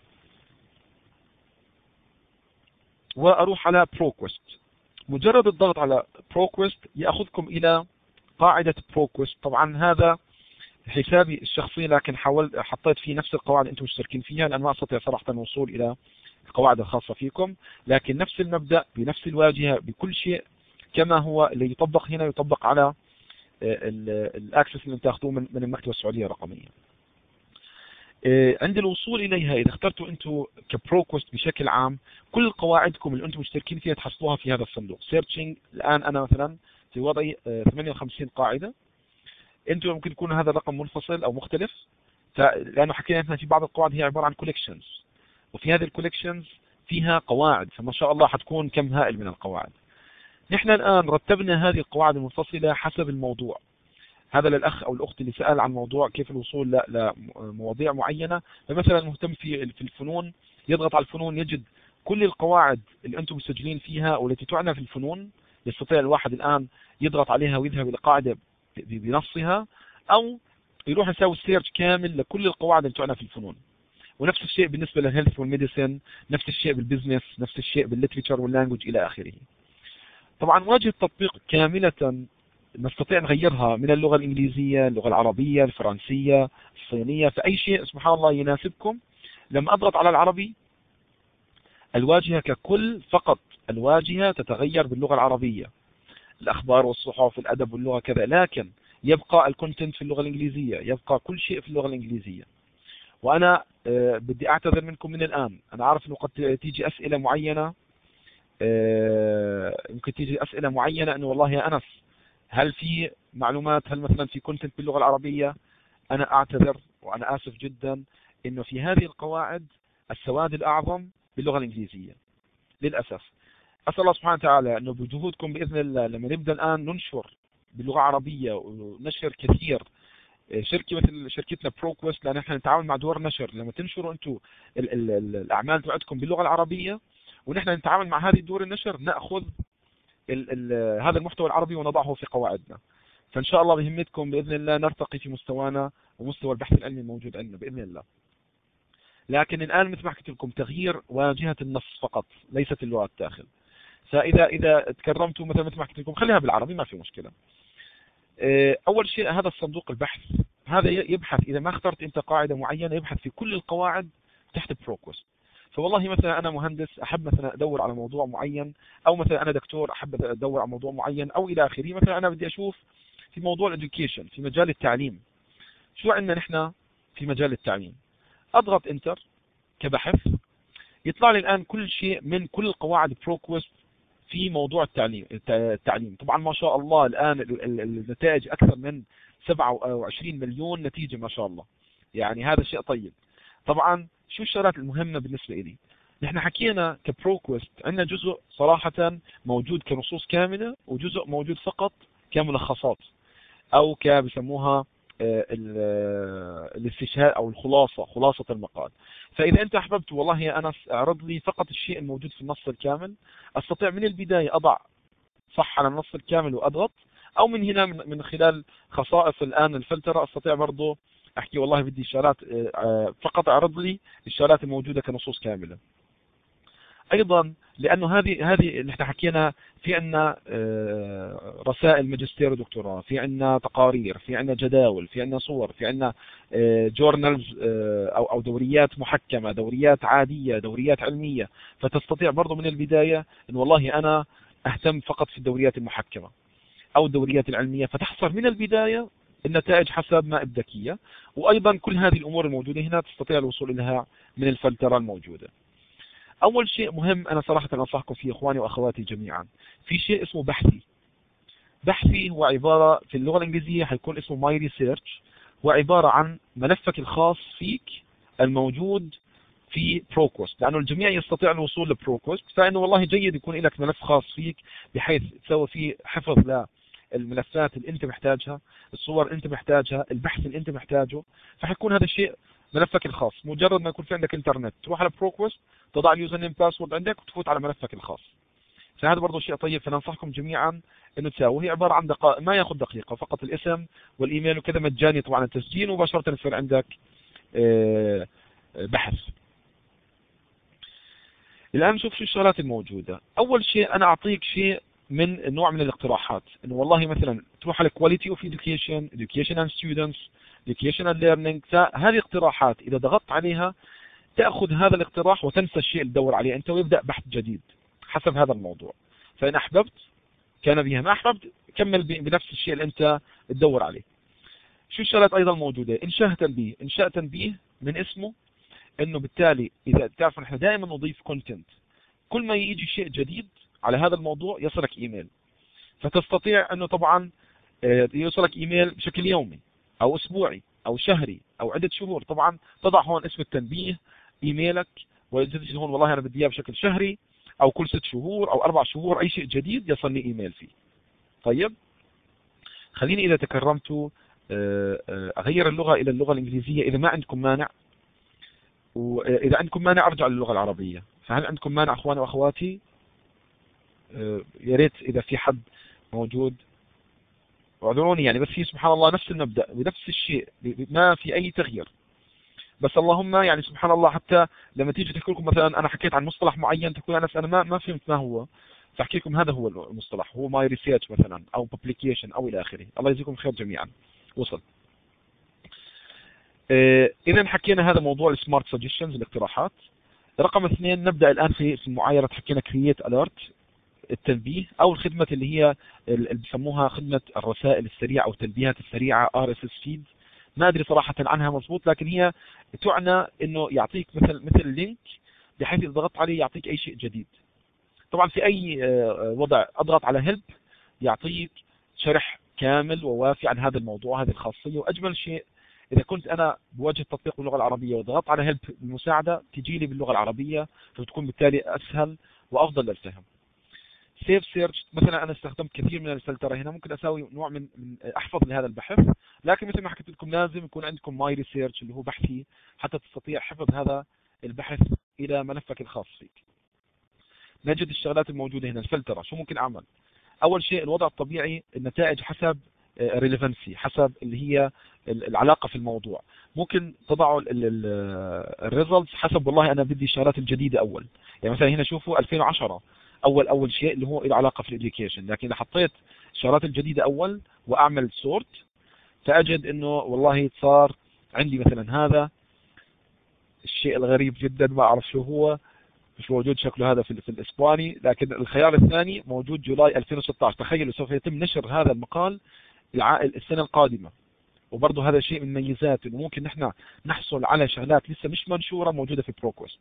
وأروح على بروكوست. مجرد الضغط على بروكوست يأخذكم إلى قاعدة بروكوست. طبعا هذا حسابي الشخصي، لكن حطيت فيه نفس القواعد أنتم مشتركين فيها، لأن ما أستطيع صراحة الوصول إلى القواعد الخاصة فيكم، لكن نفس المبدأ بنفس الواجهة بكل شيء كما هو اللي يطبق هنا يطبق على الأكسس اللي تاخذوه من المكتبة السعودية الرقمية. عند الوصول إليها إذا اخترتوا أنتم كبروكوست بشكل عام كل قواعدكم اللي أنتم مشتركين فيها تحصلوها في هذا الصندوق سيرشنج. الآن أنا مثلا في وضعي 58 قاعدة. أنتم ممكن يكون هذا الرقم منفصل أو مختلف، لأنه حكينا احنا في بعض القواعد هي عبارة عن كوليكشنز، وفي هذه الكوليكشنز فيها قواعد، فما شاء الله حتكون كم هائل من القواعد. نحن الآن رتبنا هذه القواعد المنفصلة حسب الموضوع. هذا للأخ أو الأخت اللي سأل عن موضوع كيف الوصول لمواضيع معينة. فمثلا مهتم في الفنون، يضغط على الفنون يجد كل القواعد اللي أنتم مسجلين فيها والتي تعنى في الفنون. يستطيع الواحد الآن يضغط عليها ويذهب إلى قاعدة بنصها، أو يروح يسوي سيرش كامل لكل القواعد اللي تعنى في الفنون. ونفس الشيء بالنسبة للهيلث والميديسن، نفس الشيء بالبزنس، نفس الشيء بالليتريتشر واللانجوج إلى آخره. طبعا واجهة التطبيق كاملة نستطيع نغيرها من اللغة الإنجليزية، اللغة العربية، الفرنسية، الصينية، فأي شيء سبحان الله يناسبكم. لما أضغط على العربي الواجهة ككل فقط الواجهة تتغير باللغة العربية، الأخبار والصحف والأدب واللغة كذا، لكن يبقى الكونتنت في اللغة الإنجليزية، يبقى كل شيء في اللغة الإنجليزية. وأنا بدي أعتذر منكم من الآن. أنا عارف أنه قد تيجي أسئلة معينة، يمكن تيجي أسئلة معينة أنه والله يا أنس هل في معلومات، هل مثلا في كونتنت باللغة العربية؟ أنا أعتذر وأنا آسف جدا أنه في هذه القواعد السواد الأعظم باللغة الإنجليزية للأسف. أسأل الله سبحانه وتعالى أنه بجهودكم بإذن الله لما نبدأ الآن ننشر باللغة العربية ونشر كثير، شركة مثل شركتنا بروكوست، لأن احنا نتعاون مع دور نشر، لما تنشروا أنتم الأعمال تبعتكم باللغة العربية ونحن نتعامل مع هذه دور النشر نأخذ هذا المحتوى العربي ونضعه في قواعدنا. فإن شاء الله بهمتكم بإذن الله نرتقي في مستوانا ومستوى البحث العلمي الموجود عندنا بإذن الله. لكن الآن مثل ما حكيت لكم تغيير واجهة النص فقط ليست اللغة الداخل. فإذا تكرمتوا مثل ما حكيت لكم خليها بالعربي ما في مشكلة. أول شيء هذا الصندوق البحث هذا يبحث، إذا ما اخترت أنت قاعدة معينة يبحث في كل القواعد تحت بروكوست. فوالله مثلا أنا مهندس أحب مثلا أدور على موضوع معين، أو مثلا أنا دكتور أحب أدور على موضوع معين، أو إلى آخره. مثلا أنا بدي أشوف في موضوع الإديوكيشن في مجال التعليم، شو عندنا نحن في مجال التعليم. أضغط إنتر كبحث يطلع لي الآن كل شيء من كل القواعد بروكوست في موضوع التعليم. طبعا ما شاء الله الآن النتائج أكثر من 27 مليون نتيجة ما شاء الله، يعني هذا شيء طيب. طبعا شو الشغلات المهمة بالنسبة إلي؟ نحن حكينا كبروكوست عندنا جزء صراحة موجود كنصوص كاملة، وجزء موجود فقط كملخصات أو بسموها الاستشهاد أو خلاصة المقال. فإذا أنت أحببت والله يا أنس أعرض لي فقط الشيء الموجود في النص الكامل، أستطيع من البداية أضع صح على النص الكامل وأضغط، أو من هنا من خلال خصائص الآن الفلترة أستطيع برضو أحكي والله بدي الشغلات فقط أعرض لي الشغلات الموجودة كنصوص كاملة. أيضا لأنه هذه اللي احنا حكينا في عنا رسائل ماجستير ودكتوراه، في عنا تقارير، في عنا جداول، في عنا صور، في عنا جورنالز أو دوريات محكمة، دوريات عادية، دوريات علمية. فتستطيع برضو من البداية أن والله أنا أهتم فقط في الدوريات المحكمة أو الدوريات العلمية، فتحصل من البداية النتائج حسب ما ابدكية. وأيضا كل هذه الأمور الموجودة هنا تستطيع الوصول إليها من الفلترة الموجودة. أول شيء مهم أنا صراحة أنصحكم فيه إخواني وأخواتي جميعا، في شيء اسمه بحثي. بحثي هو عبارة في اللغة الإنجليزية حيكون اسمه My Research، هو عبارة عن ملفك الخاص فيك الموجود في بروكوست، لأنه الجميع يستطيع الوصول لبروكوست. فإنه والله جيد يكون لك ملف خاص فيك بحيث تسوي فيه حفظ الملفات اللي انت محتاجها، الصور اللي انت محتاجها، البحث اللي انت محتاجه، فحيكون هذا الشيء ملفك الخاص. مجرد ما يكون في عندك انترنت تروح على بروكوست، تضع اليوزر نيم باسورد عندك وتفوت على ملفك الخاص. فهذا برضه شيء طيب، فننصحكم جميعا انه تساووا. هي عباره عن دقائق، ما ياخذ دقيقه، فقط الاسم والايميل وكذا، مجاني طبعا التسجيل، ومباشره يصير عندك بحث. الآن نشوف شو الشغلات الموجودة. أول شيء أنا أعطيك شيء من نوع من الاقتراحات، إنه والله مثلا تروح على quality of education, education and students, education and learning. هذه اقتراحات إذا ضغطت عليها تأخذ هذا الاقتراح وتنسى الشيء اللي تدور عليه أنت، ويبدأ بحث جديد حسب هذا الموضوع. فإن أحببت كان بها، ما أحببت كمل بنفس الشيء اللي أنت تدور عليه. شو الشغلات أيضا موجودة؟ إنشاء تنبيه من اسمه، انه بالتالي اذا تعرفوا نحن دائما نضيف كونتنت، كل ما يجي شيء جديد على هذا الموضوع يصلك ايميل، فتستطيع انه طبعا يوصلك ايميل بشكل يومي او اسبوعي او شهري او عدة شهور. طبعا تضع هون اسم التنبيه، ايميلك، وتجد هون والله انا بدي اياه بشكل شهري او كل 6 شهور او 4 شهور، اي شيء جديد يصلني ايميل فيه. طيب خليني اذا تكرمتوا اغير اللغة الى اللغة الانجليزية اذا ما عندكم مانع، وإذا عندكم مانع أرجع للغة العربية. فهل عندكم مانع أخواني وأخواتي؟ يا ريت إذا في حد موجود، واعذروني يعني، بس هي سبحان الله نفس المبدأ بنفس الشيء، ما في أي تغيير. بس اللهم يعني سبحان الله، حتى لما تيجي تحكي لكم مثلا أنا حكيت عن مصطلح معين تقول أنا ما فهمت ما هو، فأحكي لكم هذا هو المصطلح، هو ماي ريسيرش مثلا أو بابليكيشن أو إلى آخره. الله يجزيكم خير جميعا. وصل. إذا حكينا هذا موضوع السمارت سجشنز، الاقتراحات. رقم 2 نبدأ الآن في المعايرة. حكينا كرييت أليرت، التنبيه، أو الخدمة اللي هي اللي بسموها خدمة الرسائل السريعة أو التنبيهات السريعة RSS feeds. ما أدري صراحة عنها مضبوط، لكن هي تعنى إنه يعطيك مثل لينك، بحيث إذا ضغطت عليه يعطيك أي شيء جديد. طبعا في أي وضع أضغط على هيلب يعطيك شرح كامل ووافي عن هذا الموضوع، هذه الخاصية. وأجمل شيء إذا كنت أنا بوجه التطبيق باللغة العربية وضغطت على هيلب المساعدة تجي لي باللغة العربية، فبتكون بالتالي أسهل وأفضل للفهم. سيف سيرش مثلا أنا استخدمت كثير من الفلترة هنا، ممكن أسوي نوع من أحفظ لهذا البحث، لكن مثل ما حكيت لكم لازم يكون عندكم ماي ريسيرش اللي هو بحثي حتى تستطيع حفظ هذا البحث إلى ملفك الخاص فيك. نجد الشغلات الموجودة هنا. الفلترة شو ممكن أعمل؟ أول شيء الوضع الطبيعي، النتائج حسب ريليفنسي، حسب اللي هي العلاقة في الموضوع. ممكن تضعوا الريزلتس حسب والله أنا بدي الشغلات الجديدة أول. يعني مثلا هنا شوفوا 2010 أول شيء اللي هو العلاقة في الإديوكيشن، لكن إذا حطيت الشغلات الجديدة أول وأعمل سورت فأجد إنه والله صار عندي مثلا هذا الشيء الغريب جدا ما أعرف شو هو، مش موجود شكله هذا في الإسباني، لكن الخيار الثاني موجود جولاي 2016. تخيلوا سوف يتم نشر هذا المقال السنة القادمة. وبرضه هذا شيء من ميزات انه ممكن نحن نحصل على شغلات لسه مش منشورة موجودة في بروكوست.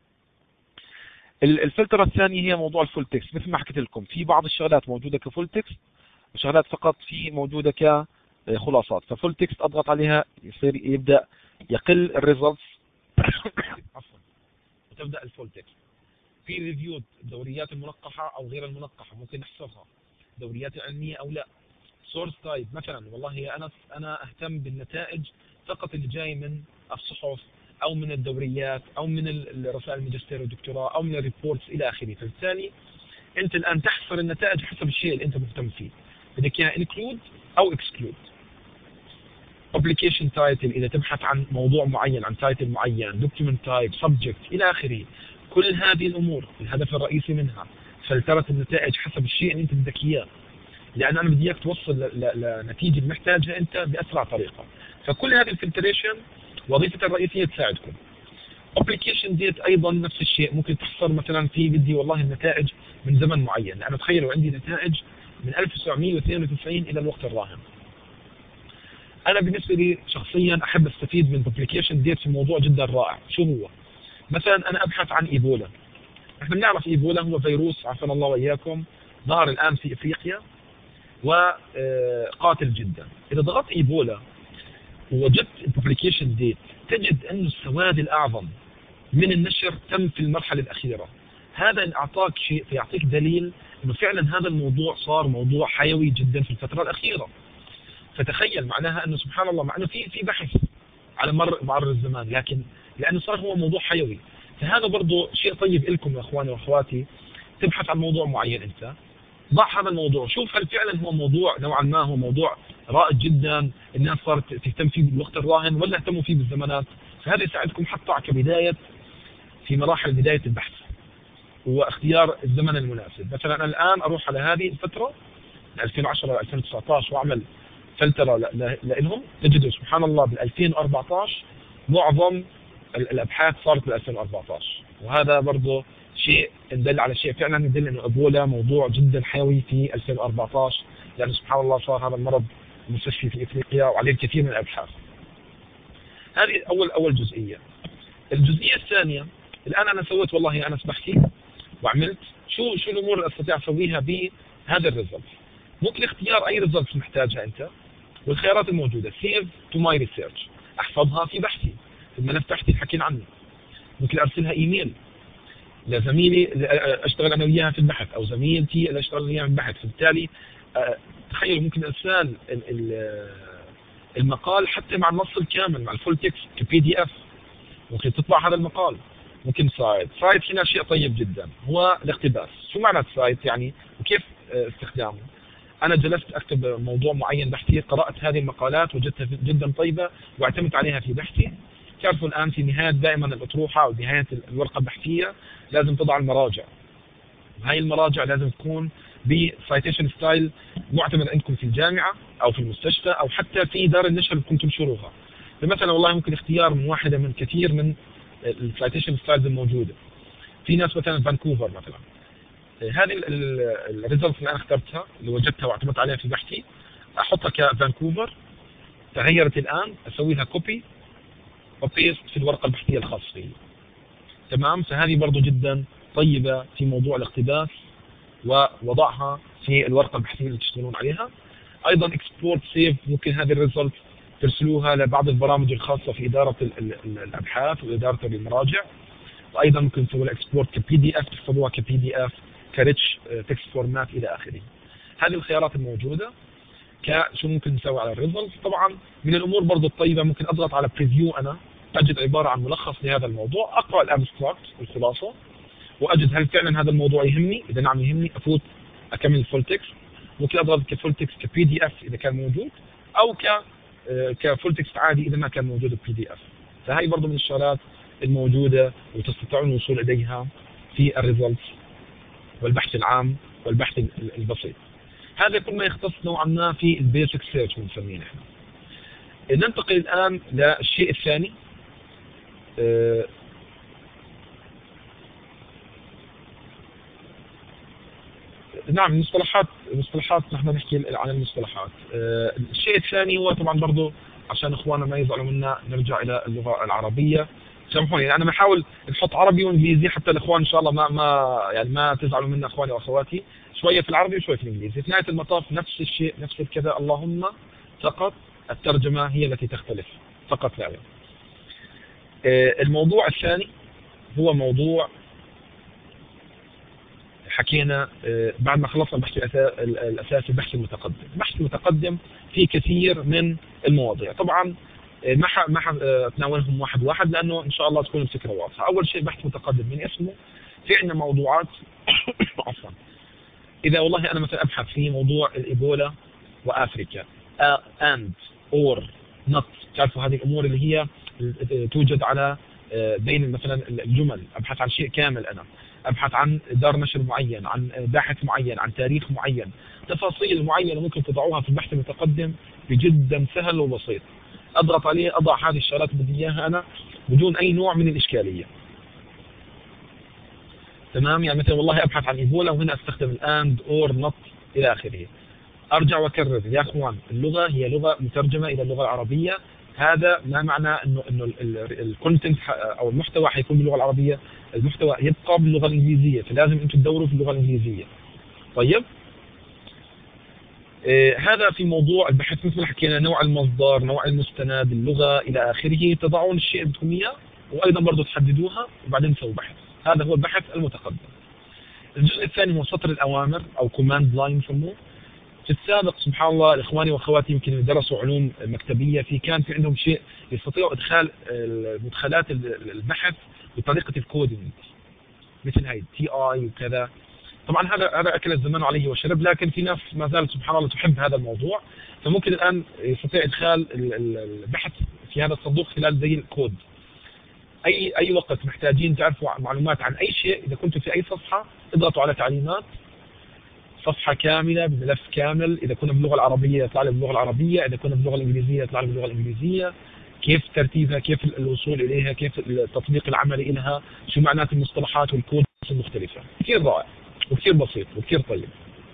الفلترة الثانية هي موضوع الفول تكست. مثل ما حكيت لكم في بعض الشغلات موجودة كفول تكست، وشغلات فقط في موجودة كخلاصات. ففول تكست اضغط عليها يصير يبدأ يقل الريزلتس عفوا، وتبدأ الفول تكست. في ريفيو الدوريات المنقحة او غير المنقحة ممكن نحصرها، دوريات علمية او لا. سورس تايب مثلا والله انا اهتم بالنتائج فقط اللي جاي من الصحف او من الدوريات او من الرسائل الماجستير والدكتوراه او من الريبورتس الى اخره. فبالتالي انت الان تحصر النتائج حسب الشيء اللي انت مهتم فيه، بدك اياه انكلود او اكسكلود. publication title اذا تبحث عن موضوع معين، عن تايتل معين، document type، subject الى اخره. كل هذه الامور الهدف الرئيسي منها فلترة النتائج حسب الشيء اللي انت بدك اياه، لأن أنا بدي إياك توصل لنتيجة المحتاجة أنت بأسرع طريقة. فكل هذه الفلتريشن وظيفتها الرئيسية تساعدكم. أبليكيشن ديت أيضا نفس الشيء، ممكن تحصر مثلا في بدي والله النتائج من زمن معين، لأنه تخيلوا عندي نتائج من 1992 إلى الوقت الراهن. أنا بالنسبة لي شخصيا أحب أستفيد من أبليكيشن ديت في موضوع جدا رائع. شو هو؟ مثلا أنا أبحث عن إيبولا. نحن بنعرف إيبولا هو فيروس عافانا الله وإياكم ظهر الآن في إفريقيا وقاتل جدا. إذا ضغطت إيبولا ووجدت الببليكيشن ديت تجد أن السواد الأعظم من النشر تم في المرحلة الأخيرة. هذا إن أعطاك شيء فيعطيك دليل انه فعلا هذا الموضوع صار موضوع حيوي جدا في الفترة الأخيرة. فتخيل معناها انه سبحان الله، مع انه في بحث على مر الزمان، لكن لانه صار هو موضوع حيوي. فهذا برضه شيء طيب لكم يا اخواني واخواتي، تبحث عن موضوع معين انت، ضع هذا الموضوع، شوف هل فعلا هو موضوع نوعا ما هو موضوع رائج جدا الناس صارت تهتم فيه بالوقت الراهن ولا اهتموا فيه بالزمانات. فهذا يساعدكم حتى كبداية في مراحل بداية البحث واختيار الزمن المناسب. مثلا أنا الآن أروح على هذه الفترة 2010 ل 2019 وأعمل فلترة لهم، تجدوا سبحان الله بال 2014 معظم الأبحاث صارت بال 2014. وهذا برضه شيء يدل على شيء فعلا، يدل انه ايبولا موضوع جدا حيوي في 2014، لأن سبحان الله صار هذا المرض مستشفي في افريقيا وعليه الكثير من الابحاث. هذه اول جزئيه. الجزئيه الثانيه، الان انا سويت والله انا بحكي وعملت شو الامور اللي استطيع اسويها بهذا الريزلت. ممكن اختيار اي ريزلت محتاجها انت، والخيارات الموجوده سيف تو ماي ريسيرش، احفظها في بحثي في الملف بحثي اللي حكينا عنه. ممكن ارسلها ايميل لزميلي اشتغل انا وياها في البحث، او زميلتي اللي اشتغل وياها في البحث. فبالتالي تخيلوا ممكن ارسال المقال حتى مع النص الكامل مع الفول تكست كبي دي اف، ممكن تطبع هذا المقال. ممكن سايت هنا شيء طيب جدا هو الاقتباس. شو معنى سايت يعني وكيف استخدامه؟ انا جلست اكتب موضوع معين بحثي، قرات هذه المقالات وجدتها جدا طيبه واعتمدت عليها في بحثي. تعرفوا الان في نهايه دائما الاطروحه او نهايه الورقه البحثيه لازم تضع المراجع. هاي المراجع لازم تكون بسايتيشن ستايل معتمد عندكم في الجامعه او في المستشفى او حتى في دار النشر اللي كنتم تنشروها. فمثلا والله ممكن اختيار من واحده من كثير من السايتيشن ستايلز الموجوده. في ناس مثلا فانكوفر مثلا، هذه الريزلتس اللي انا اخترتها اللي وجدتها واعتمدت عليها في بحثي، احطها كفانكوفر، تغيرت الان، اسوي لها كوبي وبيست في الورقه البحثيه الخاصه فيه. تمام. فهذه برضو جدا طيبه في موضوع الاقتباس، ووضعها في الورقه البحثيه اللي تشتغلون عليها. ايضا اكسبورت سيف، ممكن هذه الريزلت ترسلوها لبعض البرامج الخاصه في اداره الابحاث واداره المراجع. وايضا ممكن تسوي لها اكسبورت كبي دي اف، تحفظوها كبي دي اف كريتش تكست فورمات الى اخره. هذه الخيارات الموجوده. شو ممكن نسوي على الريزلت؟ طبعا من الامور برضو الطيبه ممكن اضغط على بريفيو، انا اجد عباره عن ملخص لهذا الموضوع، اقرا الابستراكت الخلاصه واجد هل فعلا هذا الموضوع يهمني. اذا نعم يهمني افوت اكمل الفول تكست. ممكن اضغط كفول تكست كبي دي اف اذا كان موجود، او كفول تكست عادي اذا ما كان موجود بي دي اف. فهي برضو من الشغلات الموجوده وتستطيعون الوصول اليها في الريزلت والبحث العام والبحث البسيط. هذا كل ما يختص نوعا ما في البيسك سيرش بنسميه نحن. ننتقل الان للشيء الثاني. نعم، المصطلحات نحن نحكي عن المصطلحات. الشيء الثاني هو طبعا برضو عشان اخواننا ما يزعلوا منا نرجع الى اللغه العربيه. سامحوني انا بحاول نحط عربي وانجليزي حتى الاخوان ان شاء الله ما تزعلوا منا اخواني واخواتي، شويه في العربي وشويه في الانجليزي. في نهايه المطاف نفس الشيء نفس الكذا، اللهم فقط الترجمه هي التي تختلف فقط لا غير. الموضوع الثاني هو موضوع حكينا بعد ما خلصنا البحث الاساسي البحث المتقدم. البحث المتقدم فيه كثير من المواضيع، طبعا ما اتناولهم واحد واحد لانه ان شاء الله تكون الفكره واضحه. اول شيء بحث متقدم من اسمه في عندنا موضوعات عفوا. اذا والله انا مثلا ابحث في موضوع الايبولا وافريكا اند اور نوت، تعرفوا هذه الامور اللي هي توجد على بين مثلا الجمل. ابحث عن شيء كامل، انا ابحث عن دار نشر معين، عن باحث معين، عن تاريخ معين، تفاصيل معينه ممكن تضعوها في البحث المتقدم بجدا سهل وبسيط. اضغط عليه، اضع هذه الشغلات اللي بدي اياها انا بدون اي نوع من الاشكاليه. تمام. يعني مثلا والله ابحث عن ايبولا وهنا استخدم الاند اور نوت الى اخره. ارجع واكرر يا اخوان، اللغه هي لغه مترجمه الى اللغه العربيه. هذا ما معنى انه الكونتنت او المحتوى حيكون باللغه العربيه، المحتوى يبقى باللغه الانجليزيه، فلازم انتم تدوروا في اللغه الانجليزيه. طيب هذا في موضوع البحث مثل ما حكينا، نوع المصدر، نوع المستند، اللغه الى اخره. تضعون الشيء اللي بدكم اياه وايضا برضه تحددوها وبعدين تسووا بحث. هذا هو البحث المتقدم. الجزء الثاني هو سطر الأوامر أو كوماند لاين يسموه. في السابق سبحان الله إخواني وأخواتي يمكن درسوا علوم مكتبية كان في عندهم شيء يستطيعوا إدخال مدخلات البحث بطريقة الكودينج مثل هاي TI وكذا. طبعا هذا أكل الزمان عليه وشرب، لكن في ناس ما زالت سبحان الله تحب هذا الموضوع، فممكن الآن يستطيع إدخال البحث في هذا الصندوق خلال زي الكود. أي وقت محتاجين تعرفوا معلومات عن أي شيء، إذا كنتوا في أي صفحة اضغطوا على تعليمات، صفحة كاملة بملف كامل، إذا كنا باللغة العربية يطلع لي باللغة العربية، إذا كنا باللغة الإنجليزية يطلع لي باللغة الإنجليزية، كيف ترتيبها، كيف الوصول إليها، كيف التطبيق العملي لها، شو معنات المصطلحات والكود المختلفة. كثير رائع وكثير بسيط وكثير طيب.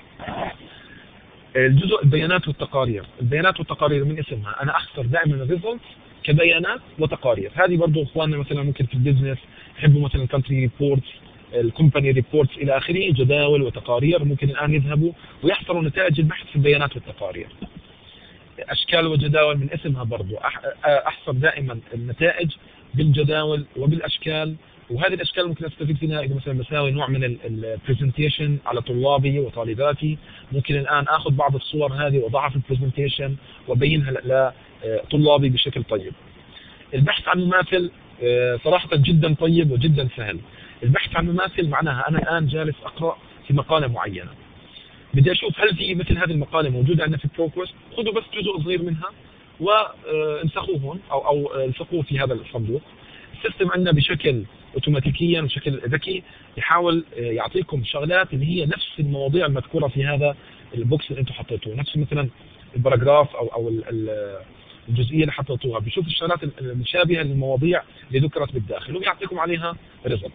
الجزء البيانات والتقارير. البيانات والتقارير من اسمها أنا أخسر دائما الريزلتس كبيانات وتقارير. هذه برضو إخواننا مثلا ممكن في البيزنس يحبوا مثلا country reports، الكومباني ريبورتس إلى آخره، جداول وتقارير، ممكن الآن يذهبوا ويحصلوا نتائج البحث في البيانات والتقارير. أشكال وجداول من اسمها برضو أحصل دائما النتائج بالجداول وبالأشكال، وهذه الأشكال ممكن أستفيد منها إذا مثلا بساوي نوع من البرزنتيشن على طلابي وطالباتي، ممكن الآن أخذ بعض الصور هذه وأضعها في البرزنتيشن وأبينها لطلابي بشكل طيب. البحث عن مماثل صراحة جدا طيب وجدا سهل. البحث عن مماثل معناها أنا الآن جالس أقرأ في مقالة معينة، بدي أشوف هل في مثل هذه المقالة موجودة عندنا في بروكوست، خذوا بس جزء صغير منها وانسخوه هون أو الصقوه في هذا الصندوق. السيستم عندنا بشكل اوتوماتيكيا وبشكل ذكي يحاول يعطيكم شغلات اللي هي نفس المواضيع المذكورة في هذا البوكس اللي انتم حطيتوه، نفس مثلا الباراجراف أو الجزئية اللي حطيتوها، بيشوف الشغلات المشابهة للمواضيع اللي ذكرت بالداخل ويعطيكم عليها ريزلتس.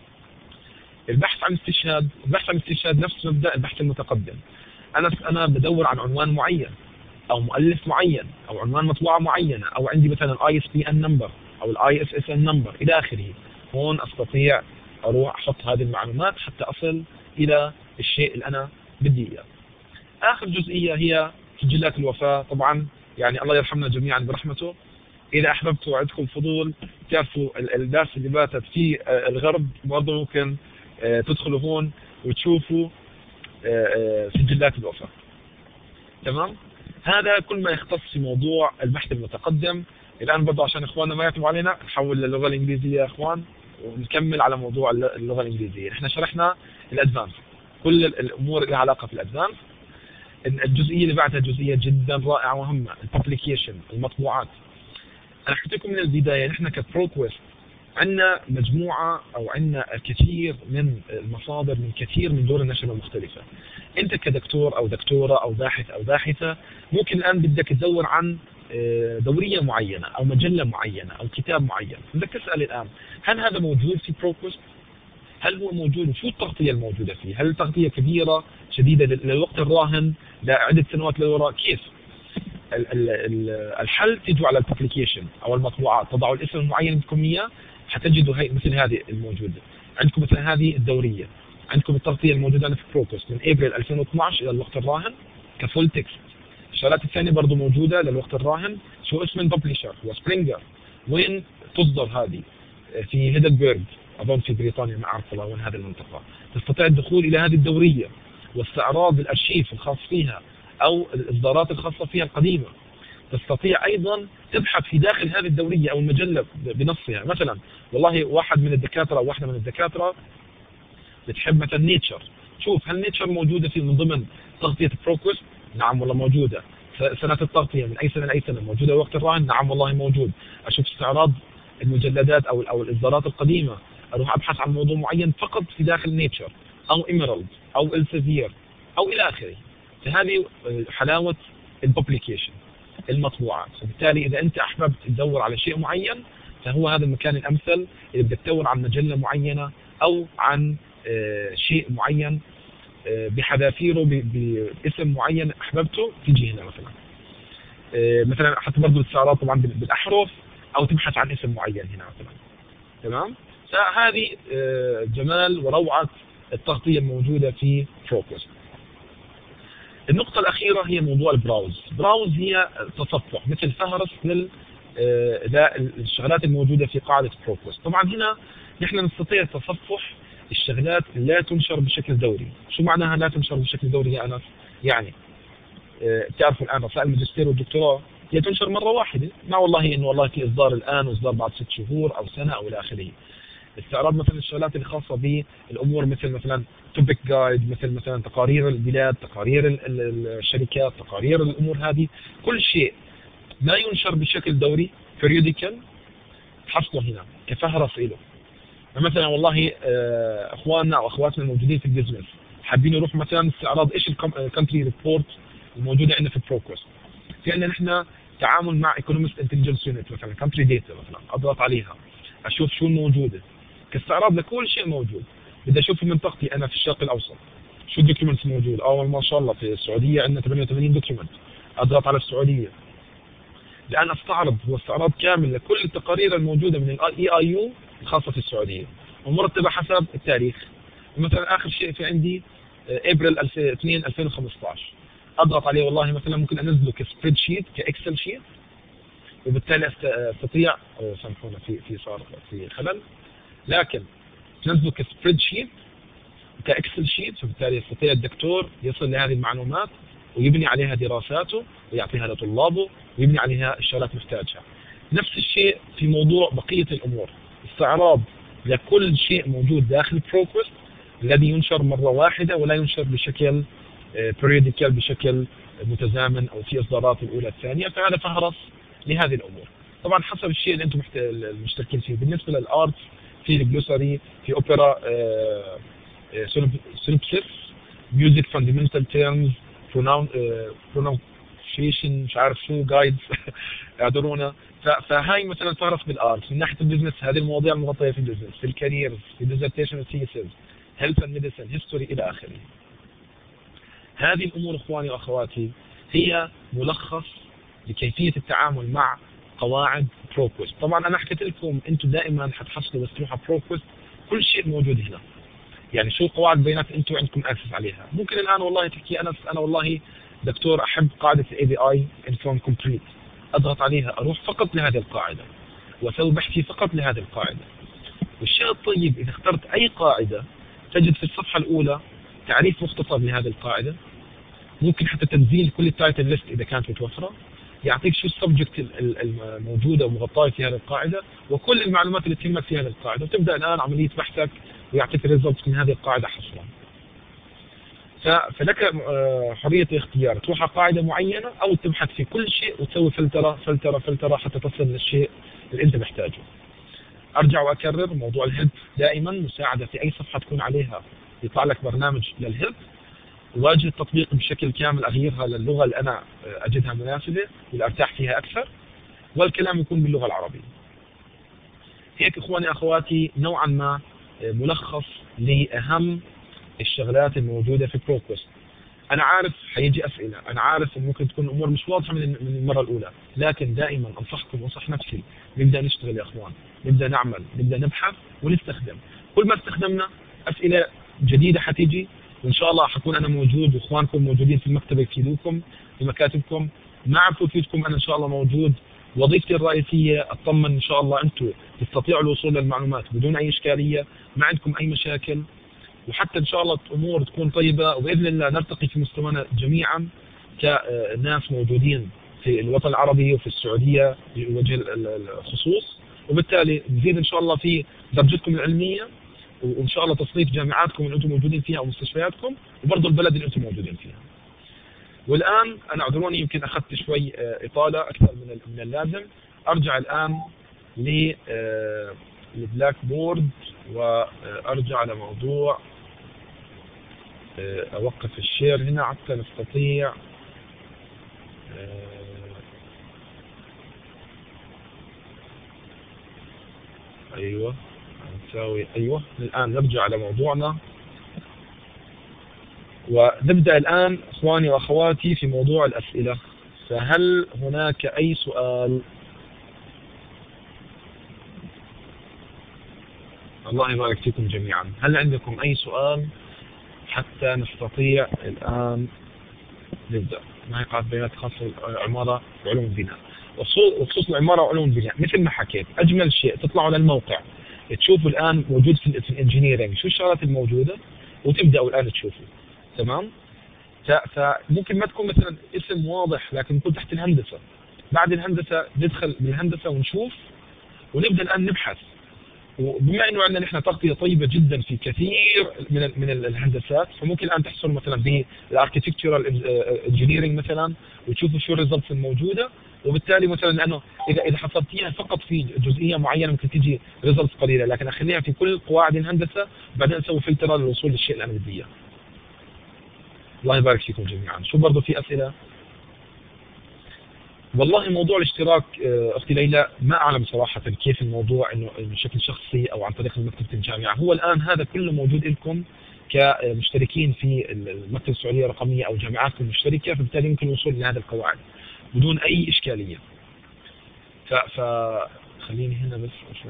البحث عن استشهاد. البحث عن استشهاد نفس مبدأ البحث المتقدم. أنا بدور عن عنوان معين أو مؤلف معين أو عنوان مطبوعة معينة، أو عندي مثلا ISBN نمبر أو ISSN نمبر إلى آخره. هون أستطيع أروح أحط هذه المعلومات حتى أصل إلى الشيء اللي أنا بدي إياه. آخر جزئية هي سجلات الوفاة. طبعا يعني الله يرحمنا جميعا برحمته. إذا أحببتوا وعندكم فضول تعرفوا الدرس اللي باتت في الغرب برضه ممكن تدخلوا هون وتشوفوا سجلات الوفاة. تمام؟ هذا كل ما يختص في موضوع البحث المتقدم. الآن برضه عشان إخواننا ما يعتموا علينا نحول للغة الإنجليزية يا إخوان ونكمل على موضوع اللغة الإنجليزية. إحنا شرحنا الأدفانس، كل الأمور اللي علاقة في الأدفانس. الجزئية اللي بعدها جزئية جدا رائعة ومهمة، الببليكيشن، المطبوعات. أنا حكيت لكم من البداية نحن كبروكوست عندنا مجموعة أو عندنا الكثير من المصادر من كثير من دور النشر المختلفة. أنت كدكتور أو دكتورة أو باحث أو باحثة ممكن الآن بدك تدور عن دورية معينة أو مجلة معينة أو كتاب معين، بدك تسأل الآن هل هذا موجود في بروكوست؟ هل هو موجود؟ وشو التغطية الموجودة فيه؟ هل التغطية كبيرة شديدة للوقت الراهن لعدة سنوات للوراء؟ كيف؟ الحل تجوا على الببليكيشن أو المطبوعات، تضعوا الاسم المعين بدكم إياه حتجدوا مثل هذه الموجودة. عندكم مثلا هذه الدورية، عندكم التغطية الموجودة في بروكوست من ابريل 2012 إلى الوقت الراهن كفول تكست. الشغلات الثانية برضو موجودة للوقت الراهن، شو اسم الببليشر هو سبرينجر، وين تصدر هذه في هيدلبرغ أظن في بريطانيا، ما أعرف والله وين هذه المنطقة. تستطيع الدخول إلى هذه الدورية واستعراض الأرشيف الخاص فيها أو الإصدارات الخاصة فيها القديمة. تستطيع أيضا تبحث في داخل هذه الدورية أو المجلة بنصها. مثلا والله واحد من الدكاترة أو واحدة من الدكاترة بتحب مثلا نيتشر، شوف هل نيتشر موجودة في من ضمن تغطية بروكوست؟ نعم والله موجودة. سنة التغطية من أي سنة لأي سنة موجودة وقت الراهن؟ نعم والله موجود. أشوف استعراض المجلدات أو الإصدارات القديمة، أروح أبحث عن موضوع معين فقط في داخل نيتشر أو إيميرالد أو إلسيفير أو إلى آخره. فهذه حلاوة الببليكيشن، المطبوعات. وبالتالي إذا أنت أحببت تدور على شيء معين فهو هذا المكان الأمثل. إذا بدك تدور عن مجلة معينة أو عن شيء معين بحذافيره باسم معين أحببته تيجي هنا مثلا حتى برضو الاستعراض طبعا بالأحرف أو تبحث عن اسم معين هنا مثلا. تمام؟ فهذه جمال وروعة التغطية الموجودة في بروكوست. النقطة الأخيرة هي موضوع البراوز. براوز هي تصفح مثل فهرس للشغلات الموجودة في قاعدة بروكوست. طبعا هنا نحن نستطيع التصفح الشغلات لا تنشر بشكل دوري. شو معناها لا تنشر بشكل دوري يا أنس؟ يعني تعرفوا الآن رسائل الماجستير والدكتوراه هي تنشر مرة واحدة، ما والله إنه والله في إصدار الآن وإصدار بعد 6 شهور أو سنة أو إلى آخره. استعراض مثلا الشغلات الخاصة بالأمور مثلا توبيك جايد، مثلا تقارير البلاد، تقارير الشركات، تقارير الأمور هذه، كل شيء لا ينشر بشكل دوري periodical حصله هنا كفهرس له. فمثلا والله اخواننا او اخواتنا الموجودين في البزنس حابين يروح مثلا استعراض ايش الكونتري ريبورت الموجوده عندنا في بروكوست، في عندنا نحن تعامل مع ايكونومست انتليجنس يونت مثلا كونتري داتا مثلا، اضغط عليها اشوف شو الموجوده كاستعراض لكل شيء موجود. بدي اشوف في منطقتي انا في الشرق الاوسط شو الدوكيومنتس موجود. ما شاء الله في السعوديه عندنا 88 دوكيومنت، اضغط على السعوديه لان استعرض، هو استعراض كامل لكل التقارير الموجوده من الاي اي يو الخاصه في السعوديه ومرتبه حسب التاريخ. مثلا اخر شيء في عندي ابريل 2 2015 اضغط عليه، والله مثلا ممكن انزله كسبريد شيت كاكسل شيت، وبالتالي استطيع سامحونا في صار في خلل، لكن تنزله كسبريد شيت كاكسل شيت، فبالتالي يستطيع الدكتور يصل لهذه المعلومات ويبني عليها دراساته ويعطيها لطلابه ويبني عليها الشغلات محتاجها. نفس الشيء في موضوع بقية الأمور، استعراض لكل شيء موجود داخل بروكوست الذي ينشر مرة واحدة ولا ينشر بشكل periodical بشكل متزامن أو في إصدارات الأولى الثانية. فهذا فهرس لهذه الأمور طبعا حسب الشيء اللي أنتم المشتركين فيه. بالنسبة للآرتس في الجلوسري، في أوبرا سينوبسيس، ميوزك فاندمنتال تيرمز، pronunciation مش عارف شو جايدز اعذرونا. فهاي مثلا فهرس بالارت. من ناحيه البزنس هذه المواضيع المغطيه في البزنس، في الكاريرز، في الديزرتيشن ثيسز، هيلث اند ميديسن، هيستوري الى اخره. هذه الامور اخواني واخواتي هي ملخص لكيفيه التعامل مع قواعد بروكوست. طبعا انا حكيت لكم انتم دائما حتحصلوا بس تروحوا بروكوست كل شيء موجود هنا. يعني شو قواعد بيانات انتم عندكم اكسس عليها. ممكن الان والله تحكي انا والله دكتور احب قاعده الاي بي اي انفورم كومبليت، اضغط عليها اروح فقط لهذه القاعده واسوي بحثي فقط لهذه القاعده. والشيء الطيب اذا اخترت اي قاعده تجد في الصفحه الاولى تعريف مختصر لهذه القاعده، ممكن حتى تنزيل كل التايتل ليست اذا كانت متوفره، يعطيك شو السبجكت الموجوده ومغطاه في هذه القاعده وكل المعلومات اللي تهمك في هذه القاعده، وتبدا الان عمليه بحثك ويعطيك الريزلت من هذه القاعده حصرا. فلك حرية الاختيار، تروح على قاعدة معينة أو تبحث في كل شيء وتسوي فلترة حتى تصل للشيء اللي أنت محتاجه. أرجع وأكرر موضوع الهيلب دائما مساعدة في أي صفحة تكون عليها يطلع لك برنامج للهيلب، واجه التطبيق بشكل كامل، أغيرها للغة اللي أنا أجدها مناسبة واللي أرتاح فيها أكثر، والكلام يكون باللغة العربية. هيك إخواني أخواتي نوعا ما ملخص لأهم الشغلات الموجودة في بروكوست. أنا عارف حيجي أسئلة، أنا عارف إن ممكن تكون الأمور مش واضحة من المرة الأولى، لكن دائما أنصحكم وأنصح نفسي نبدأ نشتغل يا أخوان، نبدأ نعمل، نبدأ نبحث ونستخدم. كل ما استخدمنا أسئلة جديدة حتيجي، وإن شاء الله حكون أنا موجود وإخوانكم موجودين في المكتبة يفيدوكم في مكاتبكم. ما عم تفيدكم أنا إن شاء الله موجود. وظيفتي الرئيسية أطمن إن شاء الله أنتم تستطيعوا الوصول للمعلومات بدون أي إشكالية، ما عندكم أي مشاكل، وحتى إن شاء الله الأمور تكون طيبة، وبإذن الله نرتقي في مستوانا جميعا كناس موجودين في الوطن العربي وفي السعودية بوجه الخصوص، وبالتالي نزيد إن شاء الله في درجتكم العلمية، وإن شاء الله تصنيف جامعاتكم اللي أنتم موجودين فيها ومستشفياتكم، وبرضه البلد اللي أنتم موجودين فيها. والآن أنا اعذروني يمكن أخذت شوي إطالة أكثر من اللازم. أرجع الآن للبلاك بورد وأرجع لموضوع أوقف الشير هنا حتى نستطيع أيوة نساوي أيوة. الآن نرجع على موضوعنا ونبدأ الآن إخواني وأخواتي في موضوع الأسئلة. فهل هناك أي سؤال؟ الله يبارك فيكم جميعا. هل عندكم أي سؤال حتى نستطيع الآن نبدأ؟ معي قاعدة بيانات خاصة بالعمارة وعلوم البناء، وخصوص العمارة وعلوم البناء. مثل ما حكيت أجمل شيء تطلعوا للموقع تشوفوا الآن موجود في الانجينيرينج شو الشغلات الموجودة وتبدأوا الآن تشوفوا. تمام. فممكن ما تكون مثلا اسم واضح لكن يكون تحت الهندسة. بعد الهندسة ندخل بالهندسة ونشوف ونبدأ الآن نبحث. وبما انه عندنا نحن تغطيه طيبه جدا في كثير من الهندسات، فممكن الان تحصل مثلا بالاركتكتشرال انجينيرنج مثلا وتشوفوا شو الريزلتس الموجوده، وبالتالي مثلا لانه اذا حصلتيها فقط في جزئيه معينه ممكن تيجي ريزلتس قليله، لكن اخليها في كل قواعد الهندسه بعدين نسوي فلتره للوصول للشيء اللي انا بدي اياه. الله يبارك فيكم جميعا. شو برضه في اسئله؟ والله موضوع الاشتراك اختي ليلى ما اعلم صراحه كيف الموضوع انه بشكل شخصي او عن طريق مكتبه الجامعه. هو الان هذا كله موجود لكم كمشتركين في المكتبه السعوديه الرقميه او جامعاتكم المشتركه، فبالتالي يمكن الوصول لهذه القواعد بدون اي اشكاليه. خليني هنا بس عشان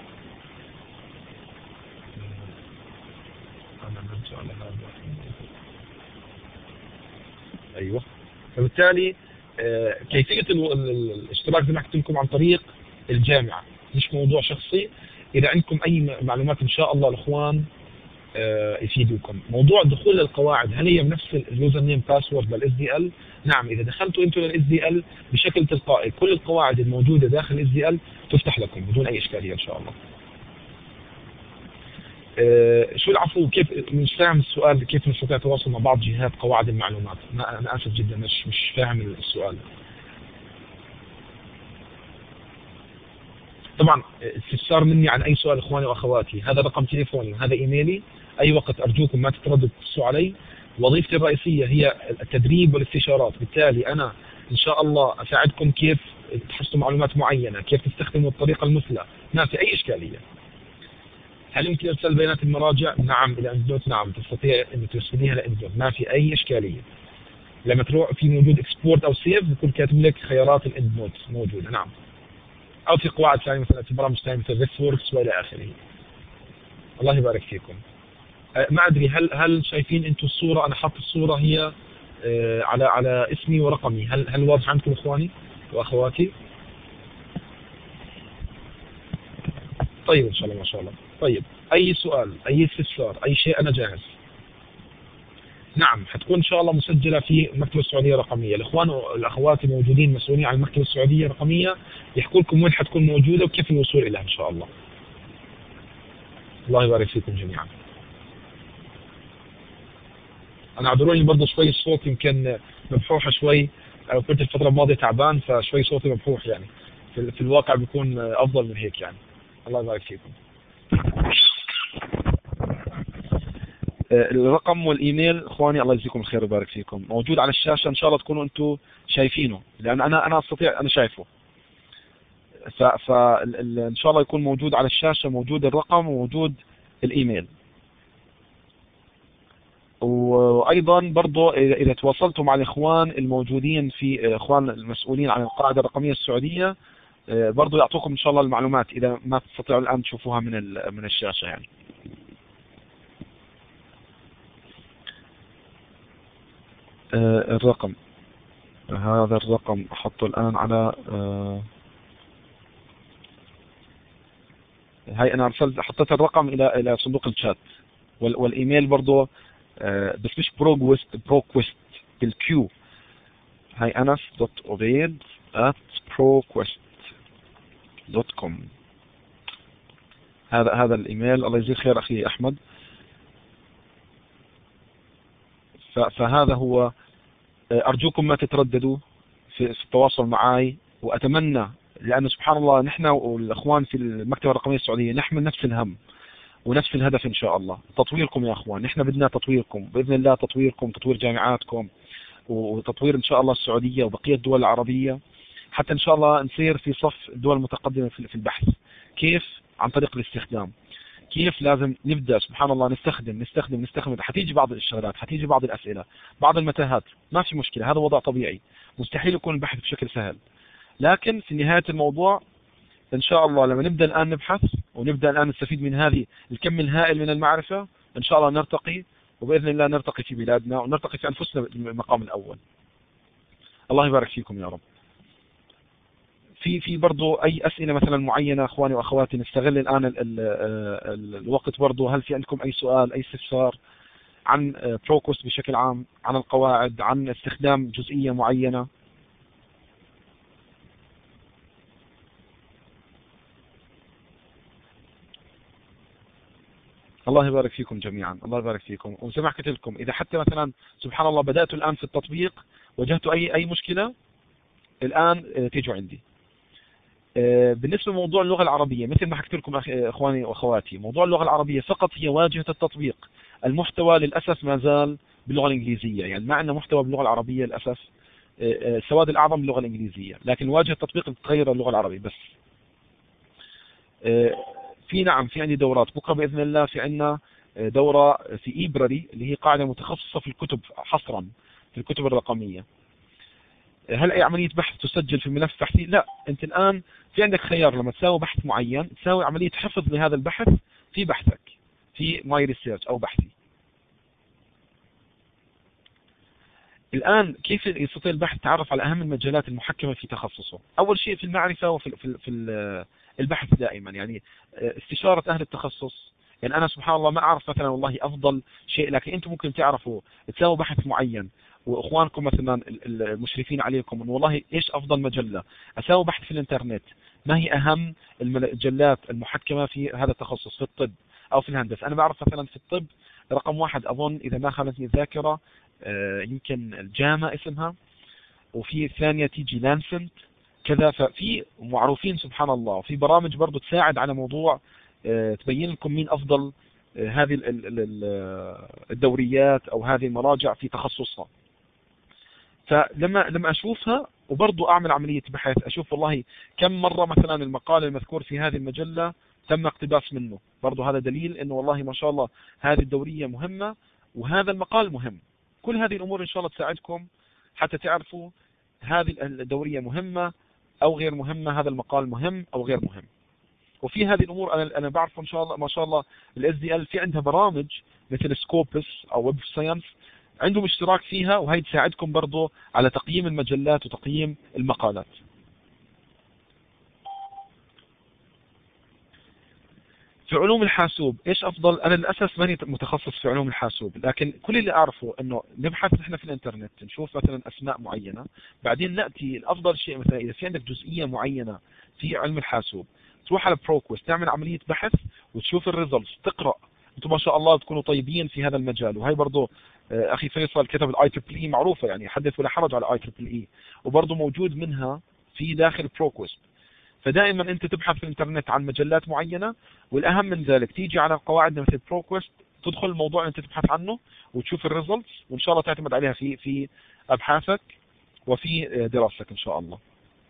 انا برجع على هذا. ايوه. فبالتالي كيفية الاشتراك زي ما حكيت لكم عن طريق الجامعة، مش موضوع شخصي. إذا عندكم أي معلومات إن شاء الله الأخوان يفيدوكم. موضوع دخول القواعد هل هي بنفس اليوزر نيم باسورد للاس دي ال؟ نعم، إذا دخلتوا أنتم للاس دي ال بشكل تلقائي كل القواعد الموجودة داخل الاس دي ال تفتح لكم بدون أي إشكالية إن شاء الله. شو العفو، كيف مش فاهم السؤال، كيف نستطيع التواصل مع بعض جهات قواعد المعلومات؟ أنا آسف جدا مش فاهم السؤال. طبعا استفسار مني عن أي سؤال إخواني وأخواتي، هذا رقم تليفوني وهذا إيميلي، أي وقت أرجوكم ما تترددوا تتصلوا علي. وظيفتي الرئيسية هي التدريب والاستشارات، بالتالي أنا إن شاء الله أساعدكم كيف تحصلوا معلومات معينة، كيف تستخدموا الطريقة المثلى، ما في أي إشكالية. هل يمكن إرسال بيانات المراجع؟ نعم إلى إندنوت، نعم تستطيع أن ترسليها لإندنوت، ما في أي إشكالية. لما تروح في موجود إكسبورت أو سيف بيكون كاتب لك خيارات الإندنوت موجودة، نعم. أو في قواعد ثانية مثلا في برامج ثانية مثل ريفوركس وإلى آخره. الله يبارك فيكم. ما أدري هل شايفين أنتم الصورة؟ أنا حاط الصورة هي على اسمي ورقمي، هل واضح عندكم إخواني وأخواتي؟ طيب إن شاء الله ما شاء الله. طيب أي سؤال، أي استفسار، أي شيء أنا جاهز. نعم حتكون إن شاء الله مسجلة في المكتبة السعودية الرقمية. الإخوان والأخوات الموجودين مسؤولين عن المكتبة السعودية الرقمية يحكوا لكم وين حتكون موجودة وكيف الوصول إليها إن شاء الله. الله يبارك فيكم جميعا. أنا اعذروني برضه شوي الصوت يمكن مبحوح شوي، أنا كنت الفترة الماضية تعبان فشوي صوتي مبحوح يعني، في الواقع بيكون أفضل من هيك يعني. الله يبارك فيكم. الرقم والايميل اخواني الله يجزيكم الخير ويبارك فيكم موجود على الشاشه، ان شاء الله تكونوا انتم شايفينه، لان انا استطيع انا شايفه. ان شاء الله يكون موجود على الشاشه، موجود الرقم وموجود الايميل. وايضا برضه اذا تواصلتوا مع الاخوان الموجودين في اخوان المسؤولين عن القاعده الرقميه السعوديه برضه يعطوكم ان شاء الله المعلومات اذا ما تستطيعوا الان تشوفوها من الشاشه يعني. الرقم، هذا الرقم احطه الان على هاي انا حطيت الرقم الى صندوق الشات، والايميل برضه بس مش بروكويست بالكيو. هاي anas.obeid@proquest.com. هذا الايميل. الله يجزيك خير اخي احمد. فهذا هو. أرجوكم ما تترددوا في التواصل معي، وأتمنى لأن سبحان الله نحن والأخوان في المكتبة الرقمية السعودية نحمل نفس الهم ونفس الهدف إن شاء الله، تطويركم يا أخوان. نحن بدنا تطويركم بإذن الله، تطويركم، تطوير جامعاتكم، وتطوير إن شاء الله السعودية وبقية الدول العربية، حتى إن شاء الله نصير في صف الدول المتقدمة في البحث. كيف؟ عن طريق الاستخدام. كيف لازم نبدأ سبحان الله نستخدم. حتيجي بعض الشغلات، حتيجي بعض الأسئلة، بعض المتاهات، ما في مشكلة، هذا وضع طبيعي، مستحيل يكون البحث بشكل سهل. لكن في نهاية الموضوع إن شاء الله لما نبدأ الآن نبحث ونبدأ الآن نستفيد من هذه الكم الهائل من المعرفة، إن شاء الله نرتقي، وبإذن الله نرتقي في بلادنا ونرتقي في أنفسنا بالمقام الأول. الله يبارك فيكم يا رب. في برضو أي أسئلة مثلا معينة أخواني وأخواتي، نستغل الآن الوقت برضو. هل في عندكم أي سؤال، أي استفسار عن بروكوست بشكل عام، عن القواعد، عن استخدام جزئية معينة؟ الله يبارك فيكم جميعا، الله يبارك فيكم. وزي ما حكيت لكم، إذا حتى مثلا سبحان الله بدأتوا الآن في التطبيق واجهتوا أي مشكلة، الآن تيجوا عندي. بالنسبة لموضوع اللغة العربية، مثل ما حكيت لكم إخواني وأخواتي، موضوع اللغة العربية فقط هي واجهة التطبيق. المحتوى للأسف ما زال باللغة الإنجليزية، يعني ما عندنا محتوى باللغة العربية للأسف. السواد الأعظم باللغة الإنجليزية، لكن واجهة التطبيق بتتغير اللغة العربية بس. في عندي دورات بكرة بإذن الله. في عندنا دورة في إيبراري اللي هي قاعدة متخصصة في الكتب، حصرا في الكتب الرقمية. هل أي عملية بحث تسجل في ملف بحثي؟ لا، أنت الآن في عندك خيار لما تساوي بحث معين تساوي عملية حفظ لهذا البحث في بحثك في ماي ريسيرش أو بحثي. الآن كيف يستطيع الباحث يتعرف على أهم المجالات المحكمة في تخصصه؟ أول شيء في المعرفة وفي البحث دائما، يعني استشارة أهل التخصص. يعني أنا سبحان الله ما أعرف مثلا والله أفضل شيء، لكن أنتم ممكن تعرفوا تساووا بحث معين، وإخوانكم مثلا المشرفين عليكم إنه والله إيش أفضل مجلة. أساوي بحث في الإنترنت، ما هي أهم المجلات المحكمة في هذا التخصص، في الطب أو في الهندسة. أنا بعرف مثلا في الطب رقم 1 أظن إذا ما خانتني الذاكرة يمكن الجامعة اسمها، وفي الثانية تيجي لانسنت كذا. ففي معروفين سبحان الله، في برامج برضو تساعد على موضوع تبين لكم مين أفضل هذه الدوريات أو هذه المراجع في تخصصها. فلما أشوفها وبرضو أعمل عملية بحث، أشوف والله كم مرة مثلا المقال المذكور في هذه المجلة تم اقتباس منه، برضو هذا دليل إنه والله ما شاء الله هذه الدورية مهمة وهذا المقال مهم. كل هذه الأمور إن شاء الله تساعدكم حتى تعرفوا هذه الدورية مهمة أو غير مهمة، هذا المقال مهم أو غير مهم. وفي هذه الأمور أنا بعرف إن شاء الله ما شاء الله SDL في عندها برامج مثل سكوبس أو ويب ساينس عندهم اشتراك فيها، وهي تساعدكم برضو على تقييم المجلات وتقييم المقالات. في علوم الحاسوب ايش افضل؟ انا للاسف ماني متخصص في علوم الحاسوب، لكن كل اللي اعرفه انه نبحث نحن في الانترنت، نشوف مثلا اسماء معينة، بعدين ناتي الافضل شيء مثلا اذا في عندك جزئية معينة في علم الحاسوب تروح على بروكوست تعمل عملية بحث وتشوف الريزلتس، تقرأ. انتم ما شاء الله تكونوا طيبين في هذا المجال. وهي برضو اخي فيصل كتب الاي تريبل اي معروفة، يعني حدث ولا حرج على الاي تريبل اي، وبرضو موجود منها في داخل بروكوست. فدائما انت تبحث في الانترنت عن مجلات معينة، والاهم من ذلك تيجي على قواعد مثل بروكوست، تدخل الموضوع اللي انت تبحث عنه وتشوف الريزلتس، وان شاء الله تعتمد عليها في ابحاثك وفي دراستك ان شاء الله.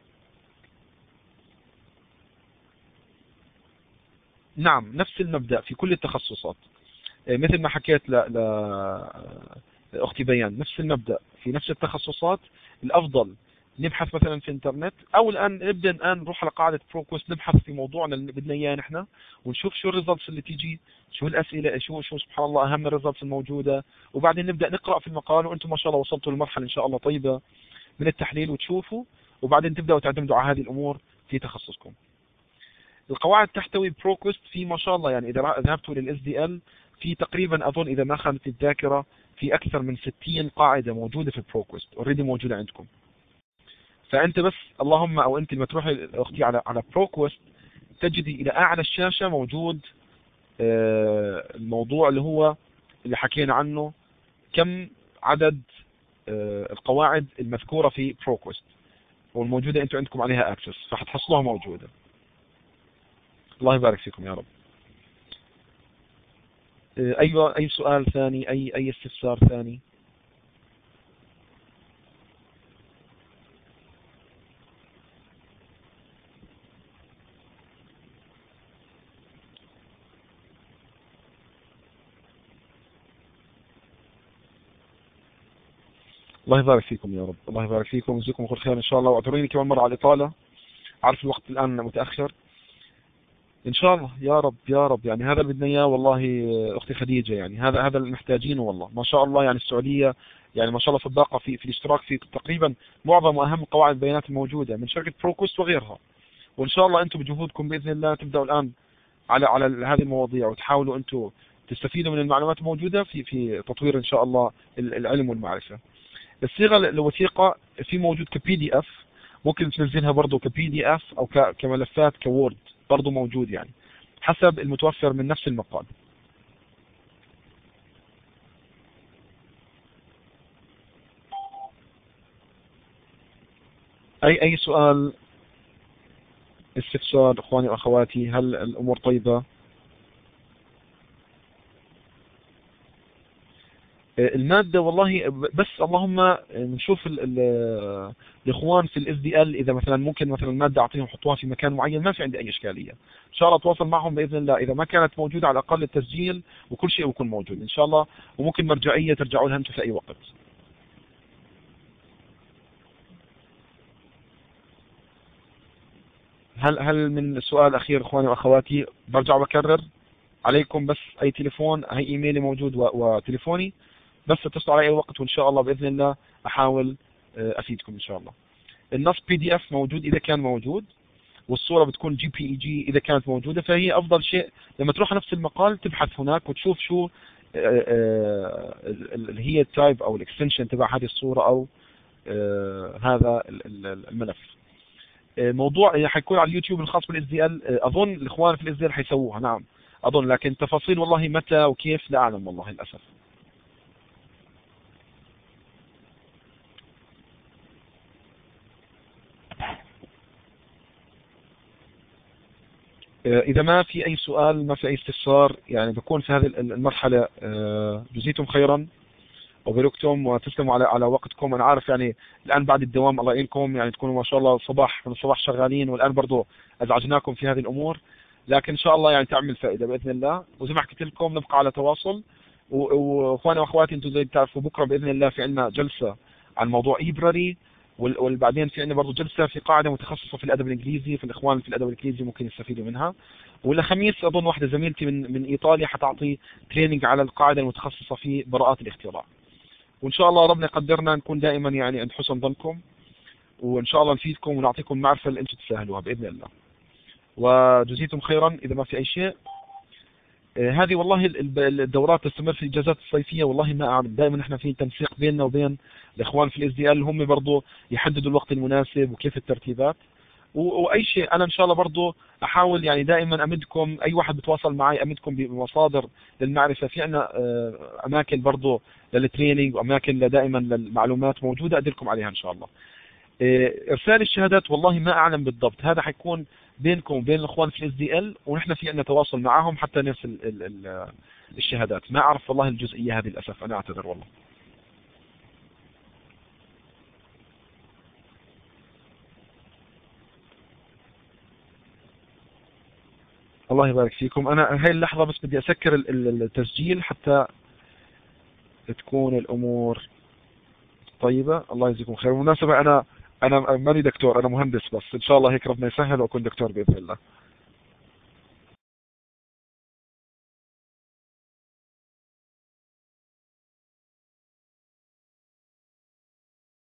نعم، نفس المبدأ في كل التخصصات، مثل ما حكيت لأختي بيان، نفس المبدأ في نفس التخصصات. الأفضل نبحث مثلا في الانترنت، او نبدا نروح على قاعده بروكوست نبحث في موضوعنا اللي بدنا اياه نحن، ونشوف شو الريزلتس اللي تيجي، شو الاسئله، شو سبحان الله اهم الريزلتس الموجوده، وبعدين نبدا نقرا في المقال. وانتم ما شاء الله وصلتوا لمرحله ان شاء الله طيبه من التحليل وتشوفوا، وبعدين تبداوا تعتمدوا على هذه الامور في تخصصكم. القواعد تحتوي بروكوست في ما شاء الله، يعني اذا ذهبتوا SDL في تقريبا اظن اذا ما خانت الذاكره في اكثر من 60 قاعده موجوده في بروكوست اوريدي موجوده عندكم. فانت بس اللهم او انت لما تروحي اختي على بروكوست تجدي الى اعلى الشاشه موجود الموضوع اللي حكينا عنه، كم عدد القواعد المذكوره في بروكوست والموجوده انتم عندكم عليها اكسس، فحتحصلوها موجوده. الله يبارك فيكم يا رب. اي سؤال ثاني، اي استفسار ثاني؟ الله يبارك فيكم يا رب، الله يبارك فيكم ويجزيكم كل خير ان شاء الله. واعذروني كمان مرة على الإطالة، عارف الوقت الآن متأخر. ان شاء الله يا رب يا رب، يعني هذا اللي بدنا اياه والله اختي خديجة، يعني هذا اللي محتاجينه والله. ما شاء الله يعني السعودية يعني ما شاء الله سباقة في الاشتراك في تقريبا معظم واهم قواعد البيانات الموجودة من شركة بروكوست وغيرها. وان شاء الله انتم بجهودكم باذن الله تبداوا الان على هذه المواضيع، وتحاولوا انتم تستفيدوا من المعلومات الموجودة في تطوير ان شاء الله العلم والمعرفة. الصيغة الوثيقة في موجود كبي دي اف، ممكن تنزلها برضو كبي دي اف او كملفات كوورد، برضو موجود يعني حسب المتوفر من نفس المقال. اي سؤال استفسار اخواني واخواتي؟ هل الامور طيبة؟ المادة والله بس اللهم نشوف الاخوان في الاس دي ال، اذا مثلا ممكن مثلا المادة اعطيهم حطوها في مكان معين، ما في عندي اي اشكالية. ان شاء الله اتواصل معهم باذن الله، اذا ما كانت موجودة على الاقل التسجيل وكل شيء يكون موجود ان شاء الله، وممكن مرجعية ترجعوا لها انتم في اي وقت. هل من سؤال اخير اخواني واخواتي؟ برجع بكرر عليكم بس اي تليفون، هي ايميلي موجود وتليفوني، بس اتصلوا علي اي وقت وان شاء الله باذن الله احاول افيدكم ان شاء الله. النص بي دي اف موجود اذا كان موجود، والصورة بتكون جي بي اي جي اذا كانت موجودة. فهي افضل شيء لما تروح نفس المقال تبحث هناك وتشوف شو اللي هي التايب او الاكستنشن تبع هذه الصورة او هذا الملف. موضوع حيكون على اليوتيوب الخاص بالاس دي ال، اظن الاخوان في الاس دي ال حيسووها، نعم اظن، لكن تفاصيل والله متى وكيف لا اعلم والله للاسف. إذا ما في أي سؤال، ما في أي استفسار، يعني بكون في هذه المرحلة جزيتم خيرا وباركتم وتسلموا على وقتكم. أنا عارف يعني الآن بعد الدوام الله يعينكم، يعني تكونوا ما شاء الله من الصباح شغالين، والآن برضو أزعجناكم في هذه الأمور، لكن إن شاء الله يعني تعمل فائدة بإذن الله. وزي ما حكيت لكم نبقى على تواصل، وإخواني وأخواتي أنتم زي تعرفوا بكرة بإذن الله في عندنا جلسة عن موضوع إيبراري، وبعدين في عندنا برضه جلسة في قاعدة متخصصة في الأدب الإنجليزي، في الإخوان في الأدب الإنجليزي ممكن يستفيدوا منها. ولا خميس أظن واحدة زميلتي من إيطاليا حتعطي تريننج على القاعدة المتخصصة في براءات الاختراع. وإن شاء الله ربنا يقدرنا نكون دائما يعني عند حسن ظنكم، وإن شاء الله نفيدكم ونعطيكم معرفة اللي أنتم تستاهلوها بإذن الله. وجزيتم خيرا إذا ما في أي شيء. هذه والله الدورات تستمر في الإجازات الصيفية، والله ما أعلم، دائما احنا في تنسيق بيننا وبين الإخوان في الاس دي ال، هم برضو يحددوا الوقت المناسب وكيف الترتيبات وأي شيء. أنا إن شاء الله برضو أحاول يعني دائما أمدكم، أي واحد بتواصل معي أمدكم بمصادر للمعرفة. في عنا أماكن برضو للتريننج وأماكن دائما للمعلومات موجودة أدلكم عليها إن شاء الله. إرسال الشهادات والله ما أعلم بالضبط، هذا حيكون بينكم وبين الإخوان في الاس دي ال، ونحن في عندنا تواصل معهم حتى نرسل الشهادات. ما أعرف والله الجزئية هذه للأسف، أنا أعتذر والله. الله يبارك فيكم. أنا هاي اللحظة بس بدي أسكر التسجيل حتى تكون الأمور طيبة. الله يجزيكم خير. بالمناسبة أنا ماني دكتور، أنا مهندس، بس إن شاء الله هيك ربنا يسهل وأكون دكتور بإذن الله.